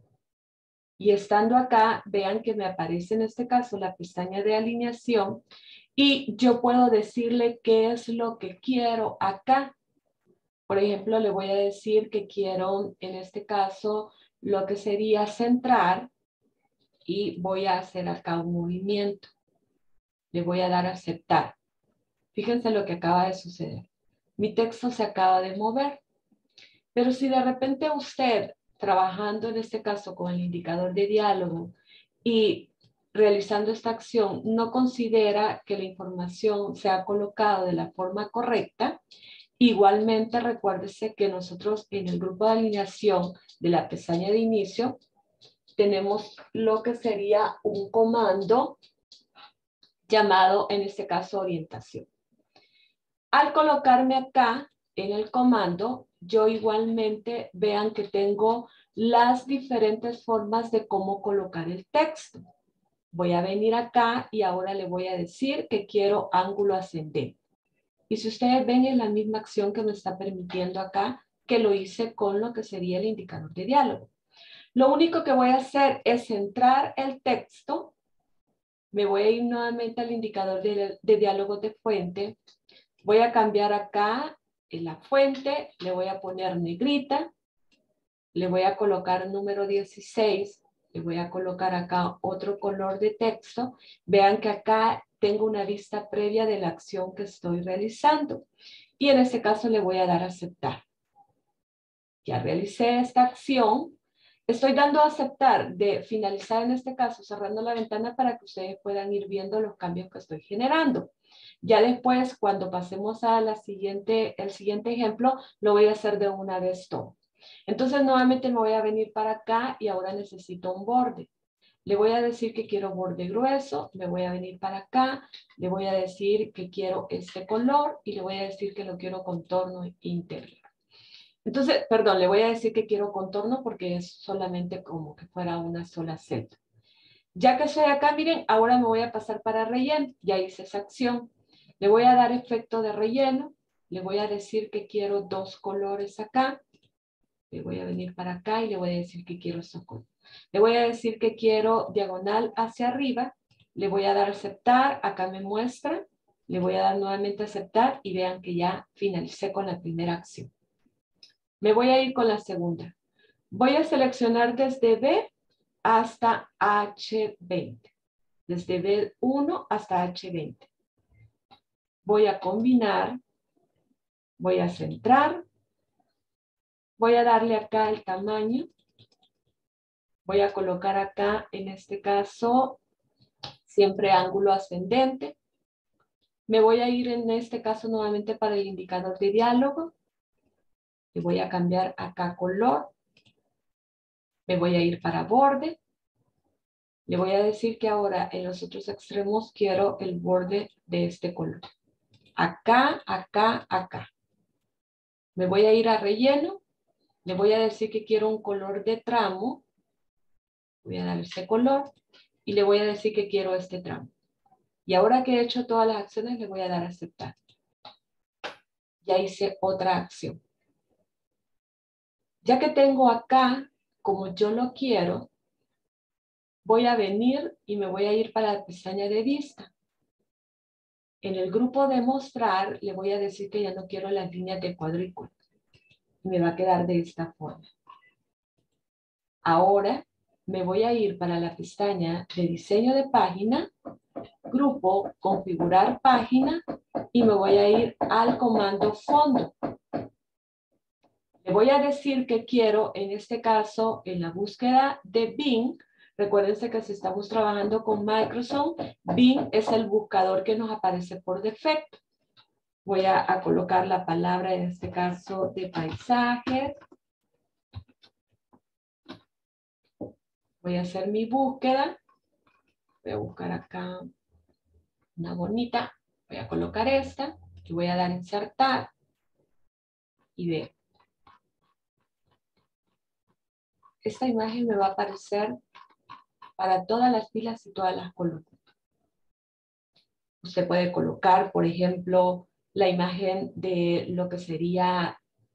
y estando acá, vean que me aparece en este caso la pestaña de alineación y yo puedo decirle qué es lo que quiero acá. Por ejemplo, le voy a decir que quiero en este caso lo que sería centrar y voy a hacer acá un movimiento. Le voy a dar a aceptar. Fíjense lo que acaba de suceder. Mi texto se acaba de mover. Pero si de repente usted, trabajando en este caso con el indicador de diálogo y realizando esta acción, no considera que la información se ha colocado de la forma correcta, igualmente recuérdese que nosotros en el grupo de alineación de la pestaña de inicio tenemos lo que sería un comando llamado en este caso orientación. Al colocarme acá en el comando, yo igualmente vean que tengo las diferentes formas de cómo colocar el texto. Voy a venir acá y ahora le voy a decir que quiero ángulo ascendente. Y si ustedes ven es la misma acción que me está permitiendo acá que lo hice con lo que sería el indicador de diálogo. Lo único que voy a hacer es centrar el texto. Me voy a ir nuevamente al indicador de diálogo de fuente. Voy a cambiar acá en la fuente, le voy a poner negrita, le voy a colocar número 16, le voy a colocar acá otro color de texto. Vean que acá tengo una vista previa de la acción que estoy realizando. Y en este caso le voy a dar a aceptar. Ya realicé esta acción. Estoy dando a aceptar de finalizar en este caso cerrando la ventana para que ustedes puedan ir viendo los cambios que estoy generando. Ya después, cuando pasemos a el siguiente ejemplo, lo voy a hacer de una vez todo. Entonces, nuevamente me voy a venir para acá y ahora necesito un borde. Le voy a decir que quiero borde grueso, me voy a venir para acá, le voy a decir que quiero este color y le voy a decir que lo quiero contorno interior. Entonces, perdón, le voy a decir que quiero contorno porque es solamente como que fuera una sola celda. Ya que estoy acá, miren, ahora me voy a pasar para relleno. Ya hice esa acción. Le voy a dar efecto de relleno. Le voy a decir que quiero 2 colores acá. Le voy a venir para acá y le voy a decir que quiero estos colores. Le voy a decir que quiero diagonal hacia arriba. Le voy a dar aceptar. Acá me muestra. Le voy a dar nuevamente aceptar y vean que ya finalicé con la primera acción. Me voy a ir con la segunda. Voy a seleccionar desde B hasta H20. Desde B1 hasta H20. Voy a combinar. Voy a centrar. Voy a darle acá el tamaño. Voy a colocar acá, en este caso, siempre ángulo ascendente. Me voy a ir en este caso nuevamente para el indicador de diálogo. Le voy a cambiar acá color. Me voy a ir para borde. Le voy a decir que ahora en los otros extremos quiero el borde de este color. Acá, acá, acá. Me voy a ir a relleno. Le voy a decir que quiero un color de tramo. Voy a dar ese color. Y le voy a decir que quiero este tramo. Y ahora que he hecho todas las acciones, le voy a dar a aceptar. Ya hice otra acción. Ya que tengo acá, como yo lo quiero, voy a venir y me voy a ir para la pestaña de vista. En el grupo de mostrar, le voy a decir que ya no quiero las líneas de cuadrícula. Me va a quedar de esta forma. Ahora me voy a ir para la pestaña de diseño de página, grupo, configurar página, y me voy a ir al comando fondo. Le voy a decir que quiero, en este caso, en la búsqueda de Bing. Recuérdense que si estamos trabajando con Microsoft, Bing es el buscador que nos aparece por defecto. Voy a colocar la palabra, en este caso, de paisajes. Voy a hacer mi búsqueda. Voy a buscar acá una bonita. Voy a colocar esta. Y voy a dar insertar. Y ve. Esta imagen me va a aparecer para todas las filas y todas las columnas. Usted puede colocar, por ejemplo, la imagen de lo que sería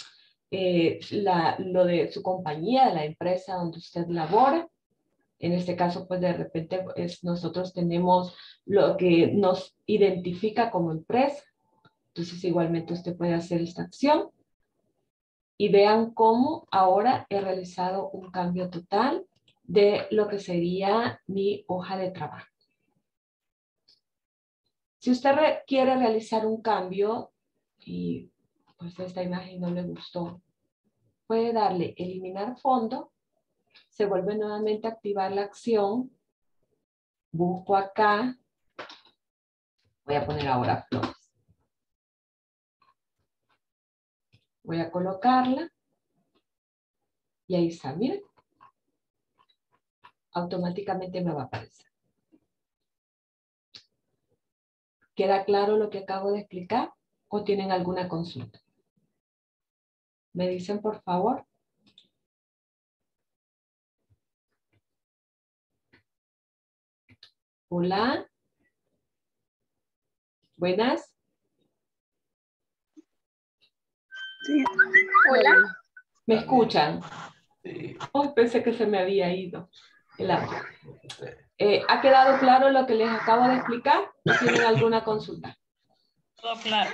lo de su compañía, de la empresa donde usted labora. En este caso, pues de repente nosotros tenemos lo que nos identifica como empresa. Entonces, igualmente usted puede hacer esta acción. Y vean cómo ahora he realizado un cambio total de lo que sería mi hoja de trabajo. Si usted quiere realizar un cambio y pues esta imagen no le gustó, puede darle eliminar fondo, se vuelve nuevamente a activar la acción, busco acá, voy a poner ahora flores. Voy a colocarla y ahí está, miren. Automáticamente me va a aparecer. ¿Queda claro lo que acabo de explicar o tienen alguna consulta? ¿Me dicen, por favor? Hola. Buenas. Sí. Hola. ¿Me escuchan? Sí. Oh, pensé que se me había ido el audio. ¿Ha quedado claro lo que les acabo de explicar? ¿O tienen alguna consulta? Todo claro.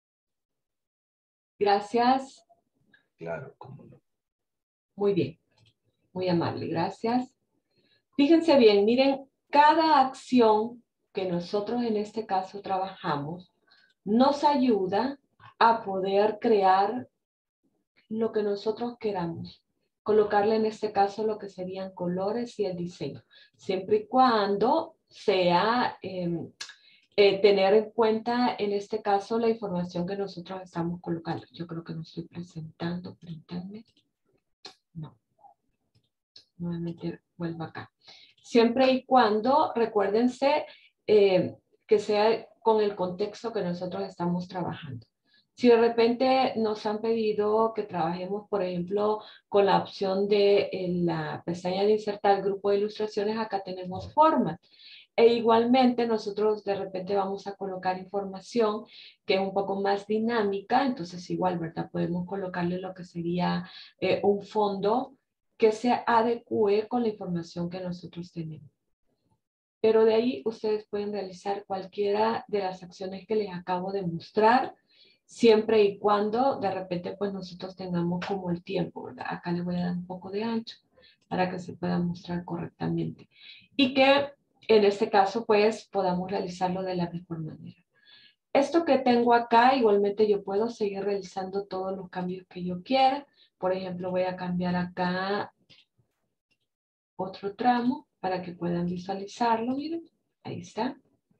Gracias. Claro, cómo no. Muy bien. Muy amable. Gracias. Fíjense bien, miren, cada acción que nosotros en este caso trabajamos nos ayuda a poder crear lo que nosotros queramos. Colocarle en este caso lo que serían colores y el diseño. Siempre y cuando sea tener en cuenta en este caso la información que nosotros estamos colocando. Yo creo que no estoy presentando. Permítanme. No. Nuevamente vuelvo acá. Siempre y cuando, recuérdense que sea con el contexto que nosotros estamos trabajando. Si de repente nos han pedido que trabajemos, por ejemplo, con la opción de la pestaña de insertar grupo de ilustraciones, acá tenemos formas. E igualmente nosotros de repente vamos a colocar información que es un poco más dinámica, entonces igual, ¿verdad? Podemos colocarle lo que sería un fondo que se adecue con la información que nosotros tenemos. Pero de ahí ustedes pueden realizar cualquiera de las acciones que les acabo de mostrar, siempre y cuando de repente pues nosotros tengamos como el tiempo, ¿verdad? Acá les voy a dar un poco de ancho para que se pueda mostrar correctamente. Y que en este caso pues podamos realizarlo de la mejor manera. Esto que tengo acá, igualmente yo puedo seguir realizando todos los cambios que yo quiera. Por ejemplo, voy a cambiar acá otro tramo para que puedan visualizarlo. Miren, ahí está.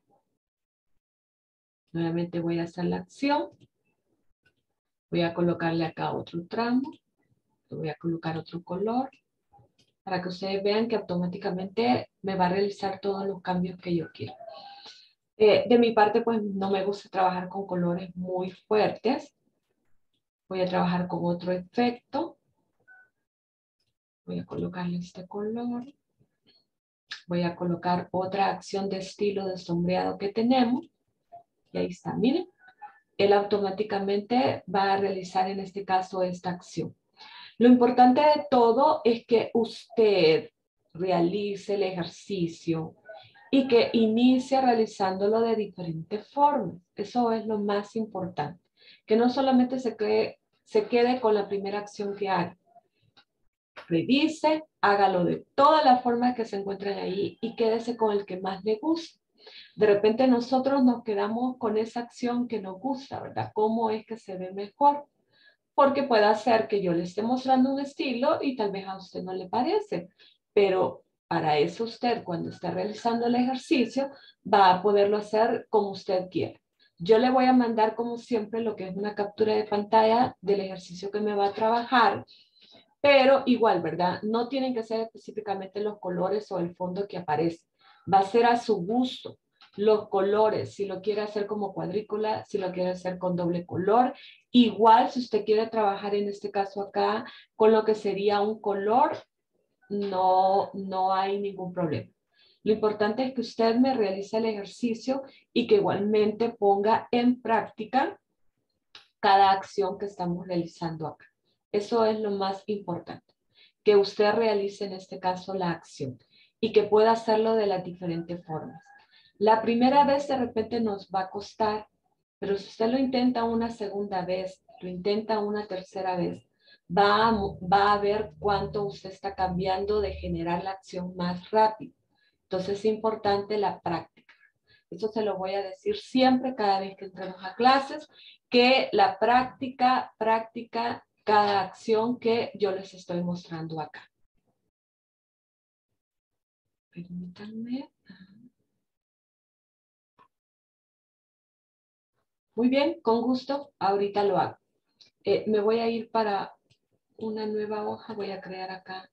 Nuevamente voy a hacer la acción. Voy a colocarle acá otro tramo. Le voy a colocar otro color para que ustedes vean que automáticamente me va a realizar todos los cambios que yo quiero. De mi parte, pues no me gusta trabajar con colores muy fuertes. Voy a trabajar con otro efecto. Voy a colocarle este color. Voy a colocar otra acción de estilo de sombreado que tenemos. Y ahí está, miren. Él automáticamente va a realizar en este caso esta acción. Lo importante de todo es que usted realice el ejercicio y que inicie realizándolo de diferentes formas. Eso es lo más importante. Que no solamente se quede con la primera acción que haga. Revise, hágalo de todas las formas que se encuentren ahí y quédese con el que más le guste. De repente nosotros nos quedamos con esa acción que nos gusta, ¿verdad? ¿Cómo es que se ve mejor? Porque puede ser que yo le esté mostrando un estilo y tal vez a usted no le parece, pero para eso usted cuando esté realizando el ejercicio va a poderlo hacer como usted quiera. Yo le voy a mandar como siempre lo que es una captura de pantalla del ejercicio que me va a trabajar, pero igual, ¿verdad? No tienen que ser específicamente los colores o el fondo que aparece. Va a ser a su gusto. Los colores, si lo quiere hacer como cuadrícula, si lo quiere hacer con doble color. Igual, si usted quiere trabajar en este caso acá con lo que sería un color, no hay ningún problema. Lo importante es que usted me realice el ejercicio y que igualmente ponga en práctica cada acción que estamos realizando acá. Eso es lo más importante, que usted realice en este caso la acción y que pueda hacerlo de las diferentes formas. La primera vez de repente nos va a costar, pero si usted lo intenta una segunda vez, lo intenta una tercera vez, va a ver cuánto usted está cambiando de generar la acción más rápido. Entonces es importante la práctica. Eso se lo voy a decir siempre cada vez que entremos a clases, que la práctica cada acción que yo les estoy mostrando acá. Permítanme. Muy bien, con gusto, ahorita lo hago. Me voy a ir para una nueva hoja, voy a crear acá.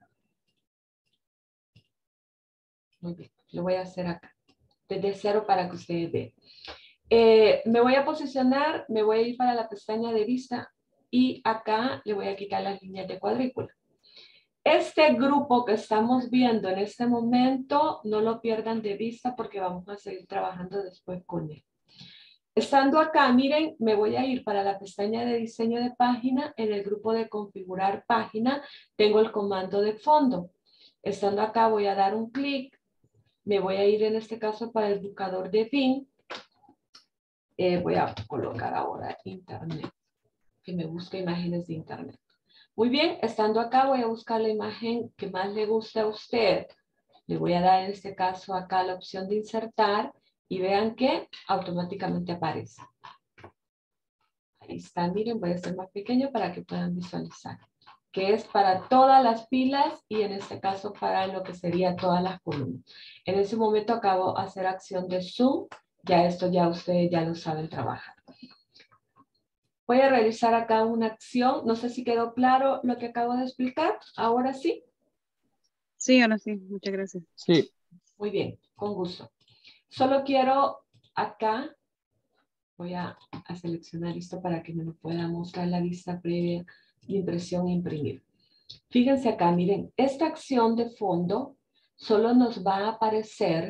Muy bien, lo voy a hacer acá, desde cero para que ustedes vean. Me voy a posicionar, me voy a ir para la pestaña de vista y acá le voy a quitar las líneas de cuadrícula. Este grupo que estamos viendo en este momento, no lo pierdan de vista porque vamos a seguir trabajando después con él. Estando acá, miren, me voy a ir para la pestaña de diseño de página. En el grupo de configurar página, tengo el comando de fondo. Estando acá, voy a dar un clic. Me voy a ir en este caso para el buscador de Bing. Voy a colocar ahora internet, que me busque imágenes de internet. Muy bien, estando acá voy a buscar la imagen que más le guste a usted. Le voy a dar en este caso acá la opción de insertar y vean que automáticamente aparece. Ahí está, miren, voy a hacer más pequeño para que puedan visualizar. Que es para todas las filas y en este caso para lo que sería todas las columnas. En ese momento acabo de hacer acción de zoom. Ya esto ya ustedes ya lo saben trabajar. Voy a realizar acá una acción. No sé si quedó claro lo que acabo de explicar. ¿Ahora sí? Sí, ahora sí. Muchas gracias. Sí. Muy bien, con gusto. Solo quiero acá, voy a seleccionar esto para que me lo pueda mostrar la vista previa de impresión e imprimir. Fíjense acá, miren, esta acción de fondo solo nos va a aparecer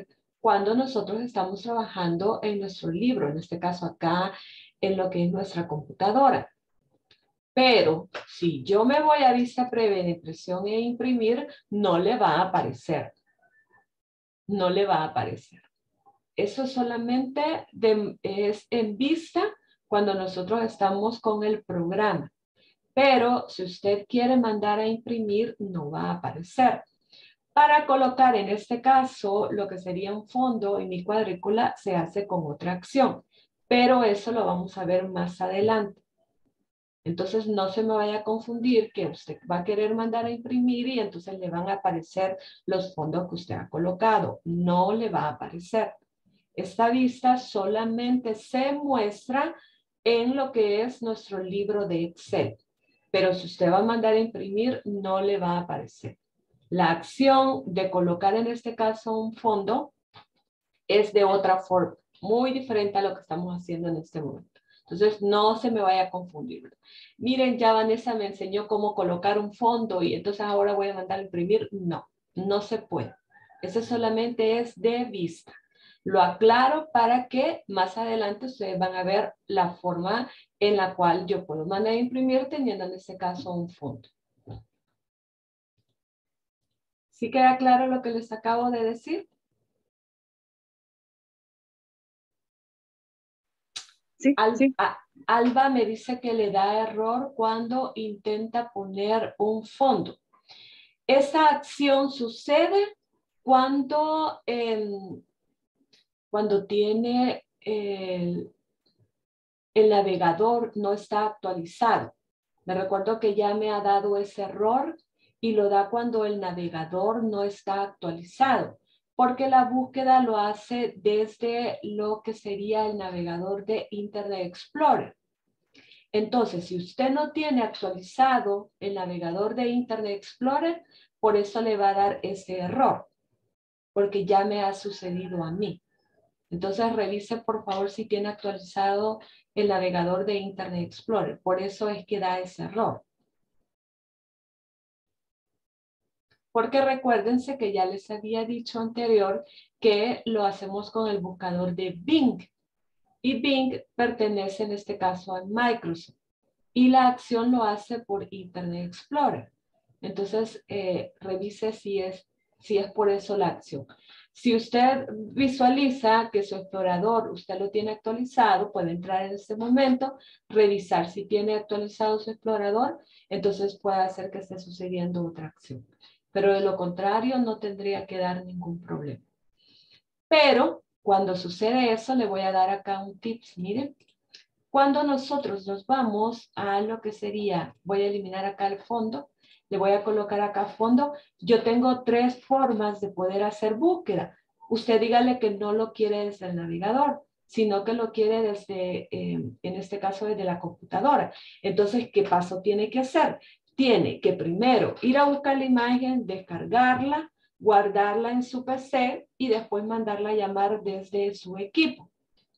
cuando nosotros estamos trabajando en nuestro libro, en este caso acá, en lo que es nuestra computadora. Pero si yo me voy a vista previa de impresión e imprimir, no le va a aparecer. No le va a aparecer. Eso solamente es en vista cuando nosotros estamos con el programa. Pero si usted quiere mandar a imprimir, no va a aparecer. Para colocar en este caso lo que sería un fondo en mi cuadrícula se hace con otra acción. Pero eso lo vamos a ver más adelante. Entonces no se me vaya a confundir que usted va a querer mandar a imprimir y entonces le van a aparecer los fondos que usted ha colocado. No le va a aparecer. Esta vista solamente se muestra en lo que es nuestro libro de Excel. Pero si usted va a mandar a imprimir, no le va a aparecer. La acción de colocar en este caso un fondo es de otra forma, muy diferente a lo que estamos haciendo en este momento. Entonces, no se me vaya a confundir. Miren, ya Vanessa me enseñó cómo colocar un fondo y entonces ahora voy a mandar a imprimir. No, no se puede. Eso solamente es de vista. Lo aclaro para que más adelante ustedes van a ver la forma en la cual yo puedo mandar a imprimir teniendo en este caso un fondo. ¿Sí queda claro lo que les acabo de decir? Sí, sí. Alba me dice que le da error cuando intenta poner un fondo. Esa acción sucede cuando, cuando tiene el navegador no está actualizado. Me recuerdo que ya me ha dado ese error y lo da cuando el navegador no está actualizado, porque la búsqueda lo hace desde lo que sería el navegador de Internet Explorer. Entonces, si usted no tiene actualizado el navegador de Internet Explorer, por eso le va a dar ese error, porque ya me ha sucedido a mí. Entonces, revise por favor si tiene actualizado el navegador de Internet Explorer. Por eso es que da ese error. Porque recuérdense que ya les había dicho anterior que lo hacemos con el buscador de Bing. Y Bing pertenece en este caso a Microsoft. Y la acción lo hace por Internet Explorer. Entonces, revise si es por eso la acción. Si usted visualiza que su explorador, usted lo tiene actualizado, puede entrar en este momento, revisar si tiene actualizado su explorador, entonces puede hacer que esté sucediendo otra acción. Pero de lo contrario, no tendría que dar ningún problema. Pero cuando sucede eso, le voy a dar acá un tips, miren. Cuando nosotros nos vamos a lo que sería, voy a eliminar acá el fondo, le voy a colocar acá fondo, yo tengo 3 formas de poder hacer búsqueda. Usted dígale que no lo quiere desde el navegador, sino que lo quiere desde, en este caso, desde la computadora. Entonces, ¿qué paso tiene que hacer? Tiene que primero ir a buscar la imagen, descargarla, guardarla en su PC y después mandarla a llamar desde su equipo.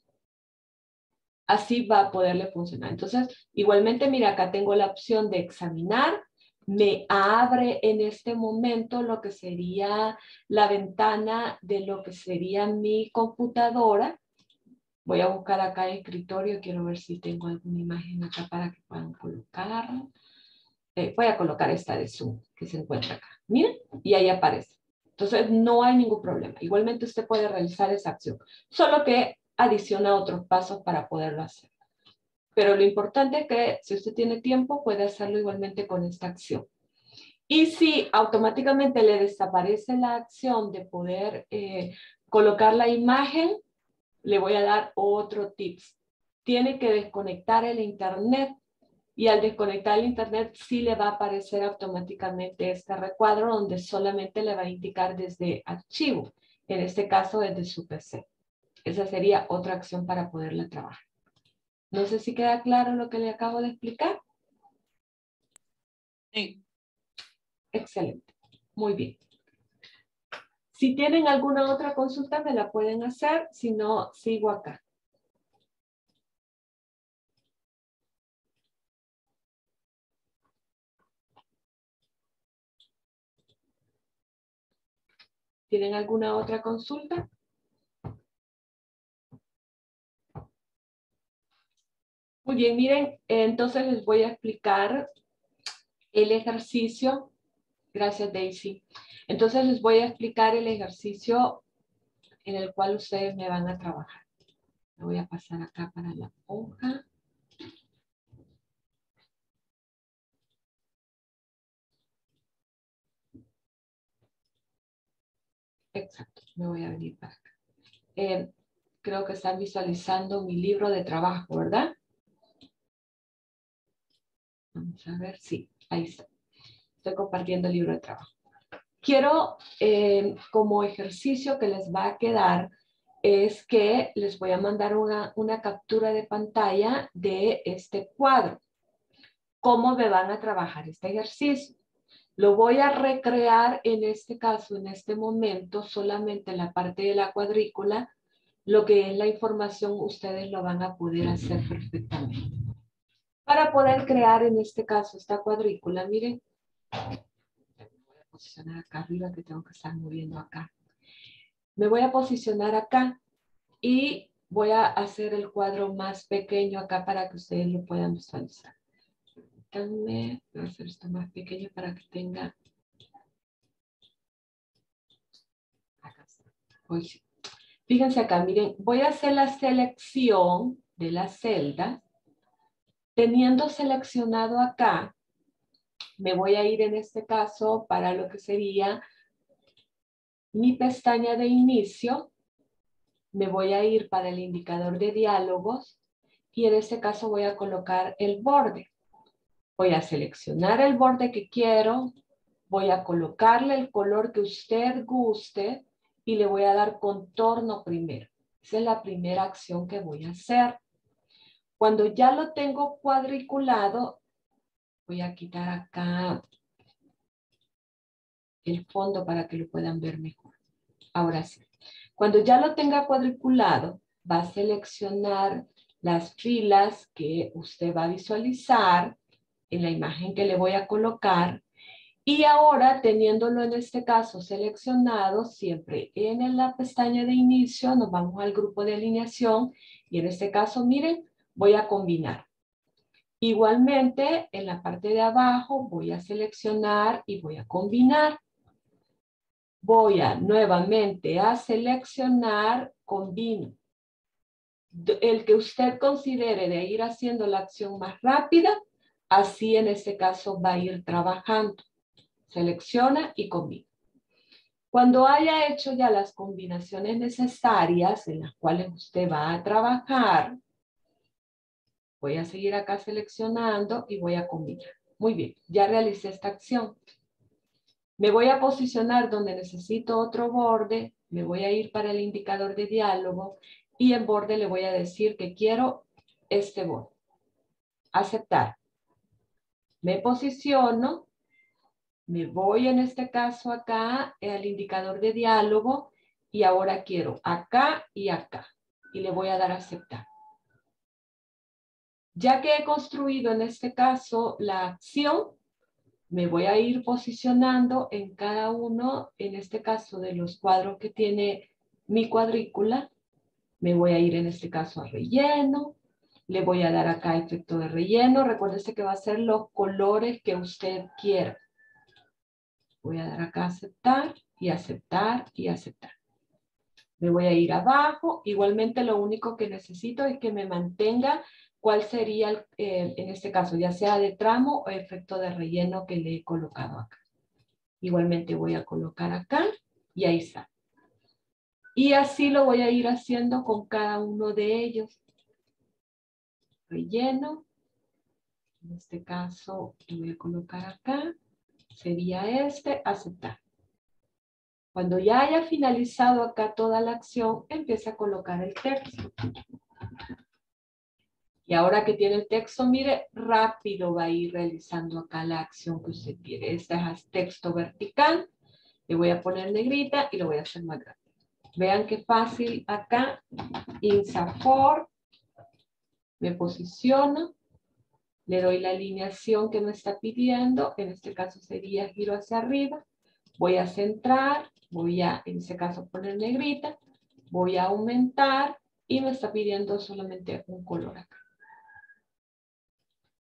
Así va a poderle funcionar. Entonces, igualmente, mira, acá tengo la opción de examinar. Me abre en este momento lo que sería la ventana de lo que sería mi computadora. Voy a buscar acá el escritorio. Quiero ver si tengo alguna imagen acá para que puedan colocar. Voy a colocar esta de Zoom que se encuentra acá. Miren, y ahí aparece. Entonces, no hay ningún problema. Igualmente, usted puede realizar esa acción. Solo que adiciona otros pasos para poderlo hacer. Pero lo importante es que si usted tiene tiempo, puede hacerlo igualmente con esta acción. Y si automáticamente le desaparece la acción de poder colocar la imagen, le voy a dar otro tips. Tiene que desconectar el internet y al desconectar el internet sí le va a aparecer automáticamente este recuadro donde solamente le va a indicar desde archivo, en este caso desde su PC. Esa sería otra acción para poderla trabajar. No sé si queda claro lo que le acabo de explicar. Sí. Excelente. Muy bien. Si tienen alguna otra consulta, me la pueden hacer. Si no, sigo acá. ¿Tienen alguna otra consulta? Muy bien, miren, entonces les voy a explicar el ejercicio. Gracias, Daisy. Entonces les voy a explicar el ejercicio en el cual ustedes me van a trabajar. Me voy a pasar acá para la hoja. Exacto, me voy a venir para acá. Creo que están visualizando mi libro de trabajo, ¿verdad? Vamos a ver, sí, ahí está. Estoy compartiendo el libro de trabajo. Quiero, como ejercicio que les va a quedar, es que les voy a mandar una captura de pantalla de este cuadro. ¿Cómo me van a trabajar este ejercicio? Lo voy a recrear en este caso, en este momento, solamente en la parte de la cuadrícula. Lo que es la información, ustedes lo van a poder hacer perfectamente. Para poder crear en este caso esta cuadrícula, miren, me voy a posicionar acá arriba que tengo que estar moviendo acá. Me voy a posicionar acá y voy a hacer el cuadro más pequeño acá para que ustedes lo puedan visualizar. Permítanme, voy a hacer esto más pequeño para que tenga... Acá está. Hoy, fíjense acá, miren, voy a hacer la selección de la celda. Teniendo seleccionado acá, me voy a ir en este caso para lo que sería mi pestaña de inicio. Me voy a ir para el indicador de diálogos y en este caso voy a colocar el borde. Voy a seleccionar el borde que quiero, voy a colocarle el color que usted guste y le voy a dar contorno primero. Esa es la primera acción que voy a hacer. Cuando ya lo tengo cuadriculado, voy a quitar acá el fondo para que lo puedan ver mejor. Ahora sí. Cuando ya lo tenga cuadriculado, va a seleccionar las filas que usted va a visualizar en la imagen que le voy a colocar. Y ahora, teniéndolo en este caso seleccionado, siempre en la pestaña de inicio, nos vamos al grupo de alineación. Y en este caso, miren, voy a combinar. Igualmente, en la parte de abajo, voy a seleccionar y voy a combinar. Voy a nuevamente a seleccionar, combino. El que usted considere de ir haciendo la acción más rápida, así en este caso va a ir trabajando. Selecciona y combina. Cuando haya hecho ya las combinaciones necesarias en las cuales usted va a trabajar, voy a seguir acá seleccionando y voy a combinar. Muy bien, ya realicé esta acción. Me voy a posicionar donde necesito otro borde, me voy a ir para el indicador de diálogo y en borde le voy a decir que quiero este borde. Aceptar. Me posiciono, me voy en este caso acá al indicador de diálogo y ahora quiero acá y acá y le voy a dar a aceptar. Ya que he construido en este caso la acción, me voy a ir posicionando en cada uno, en este caso de los cuadros que tiene mi cuadrícula. Me voy a ir en este caso a relleno. Le voy a dar acá efecto de relleno. Recuérdese que va a ser los colores que usted quiera. Voy a dar acá aceptar y aceptar y aceptar. Me voy a ir abajo. Igualmente lo único que necesito es que me mantenga cuál sería, en este caso, ya sea de tramo o efecto de relleno que le he colocado acá. Igualmente voy a colocar acá y ahí está. Y así lo voy a ir haciendo con cada uno de ellos. Relleno. En este caso lo voy a colocar acá. Sería este, aceptar. Cuando ya haya finalizado acá toda la acción, empieza a colocar el texto. Y ahora que tiene el texto, mire, rápido va a ir realizando acá la acción que usted quiere. Este es texto vertical. Le voy a poner negrita y lo voy a hacer más grande. Vean qué fácil acá. Insafor. Me posiciono. Le doy la alineación que me está pidiendo. En este caso sería giro hacia arriba. Voy a centrar. Voy a, en este caso, poner negrita. Voy a aumentar. Y me está pidiendo solamente un color acá.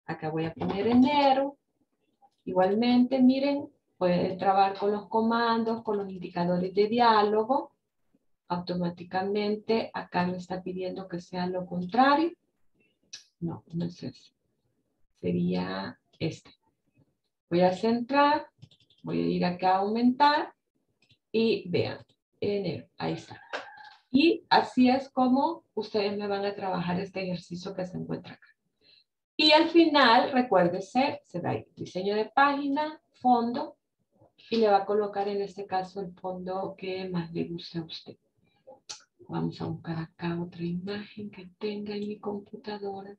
Acá voy a poner enero. Igualmente, miren, pueden trabajar con los comandos, con los indicadores de diálogo. Automáticamente acá me está pidiendo que sea lo contrario. No, no es eso. Sería este. Voy a centrar, voy a ir acá a aumentar y vean, enero, ahí está. Y así es como ustedes me van a trabajar este ejercicio que se encuentra acá. Y al final, recuérdese, se da ahí, diseño de página, fondo, y le va a colocar en este caso el fondo que más le guste a usted. Vamos a buscar acá otra imagen que tenga en mi computadora.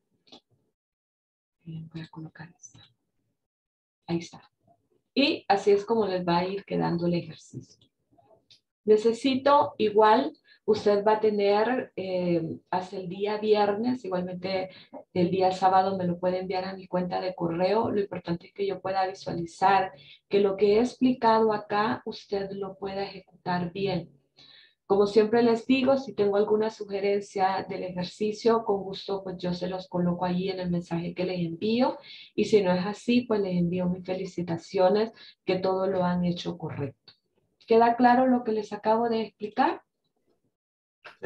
Voy a colocar esta. Ahí está. Y así es como les va a ir quedando el ejercicio. Necesito igual, usted va a tener hasta el día viernes, igualmente el día sábado me lo puede enviar a mi cuenta de correo. Lo importante es que yo pueda visualizar que lo que he explicado acá, usted lo pueda ejecutar bien. Como siempre les digo, si tengo alguna sugerencia del ejercicio, con gusto pues yo se los coloco allí en el mensaje que les envío. Y si no es así, pues les envío mis felicitaciones que todo lo han hecho correcto. ¿Queda claro lo que les acabo de explicar? Sí.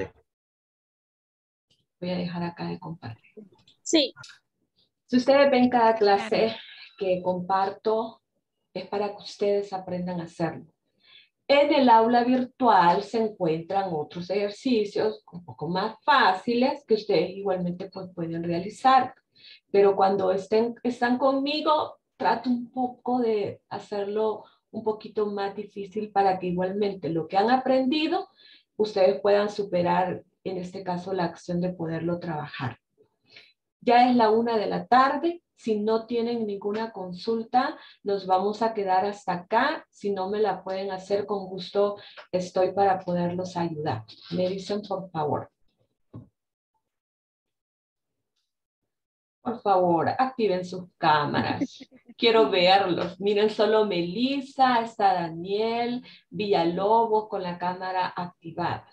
Voy a dejar acá de compartir. Sí. Si ustedes ven cada clase que comparto, es para que ustedes aprendan a hacerlo. En el aula virtual se encuentran otros ejercicios un poco más fáciles que ustedes igualmente pues, pueden realizar. Pero cuando están conmigo, trato un poco de hacerlo un poquito más difícil para que igualmente lo que han aprendido, ustedes puedan superar, en este caso, la acción de poderlo trabajar. Ya es la 1 de la tarde. Si no tienen ninguna consulta, nos vamos a quedar hasta acá. Si no me la pueden hacer, con gusto estoy para poderlos ayudar. Me dicen, por favor. Por favor, activen sus cámaras. Quiero verlos. Miren, solo Melissa, está Daniel, Villalobos con la cámara activada.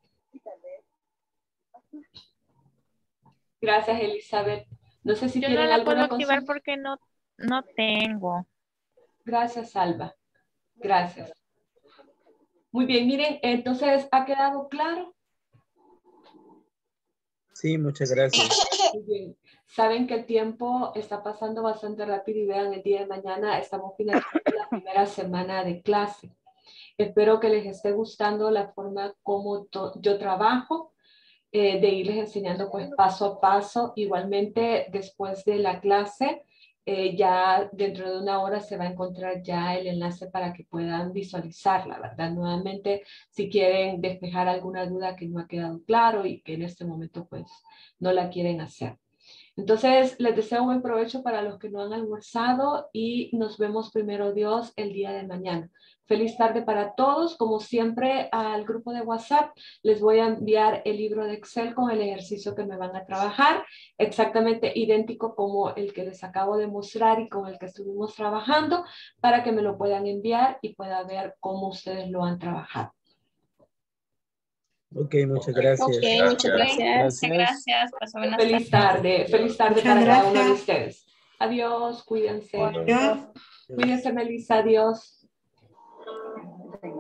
Gracias, Elizabeth. No sé si Yo tienen no la puedo alguna activar consulta. porque no tengo. Gracias, Alba. Gracias. Muy bien, miren, entonces, ¿ha quedado claro? Sí, muchas gracias. Muy bien. Saben que el tiempo está pasando bastante rápido y vean, el día de mañana estamos finalizando la primera semana de clase. Espero que les esté gustando la forma como yo trabajo, de irles enseñando pues paso a paso. Igualmente, después de la clase, ya dentro de 1 hora se va a encontrar ya el enlace para que puedan visualizarla, ¿verdad? Nuevamente, si quieren despejar alguna duda que no ha quedado claro y que en este momento pues no la quieren hacer. Entonces, les deseo buen provecho para los que no han almorzado y nos vemos primero Dios el día de mañana. Feliz tarde para todos. Como siempre, al grupo de WhatsApp les voy a enviar el libro de Excel con el ejercicio que me van a trabajar, exactamente idéntico como el que les acabo de mostrar y con el que estuvimos trabajando, para que me lo puedan enviar y pueda ver cómo ustedes lo han trabajado. Ok, muchas gracias. Ok, muchas gracias. Gracias. Pasó buenas Feliz tarde Muchas para cada uno de gracias. ustedes. Adiós, cuídense. tardes. Adiós. Cuídense, Melissa, adiós.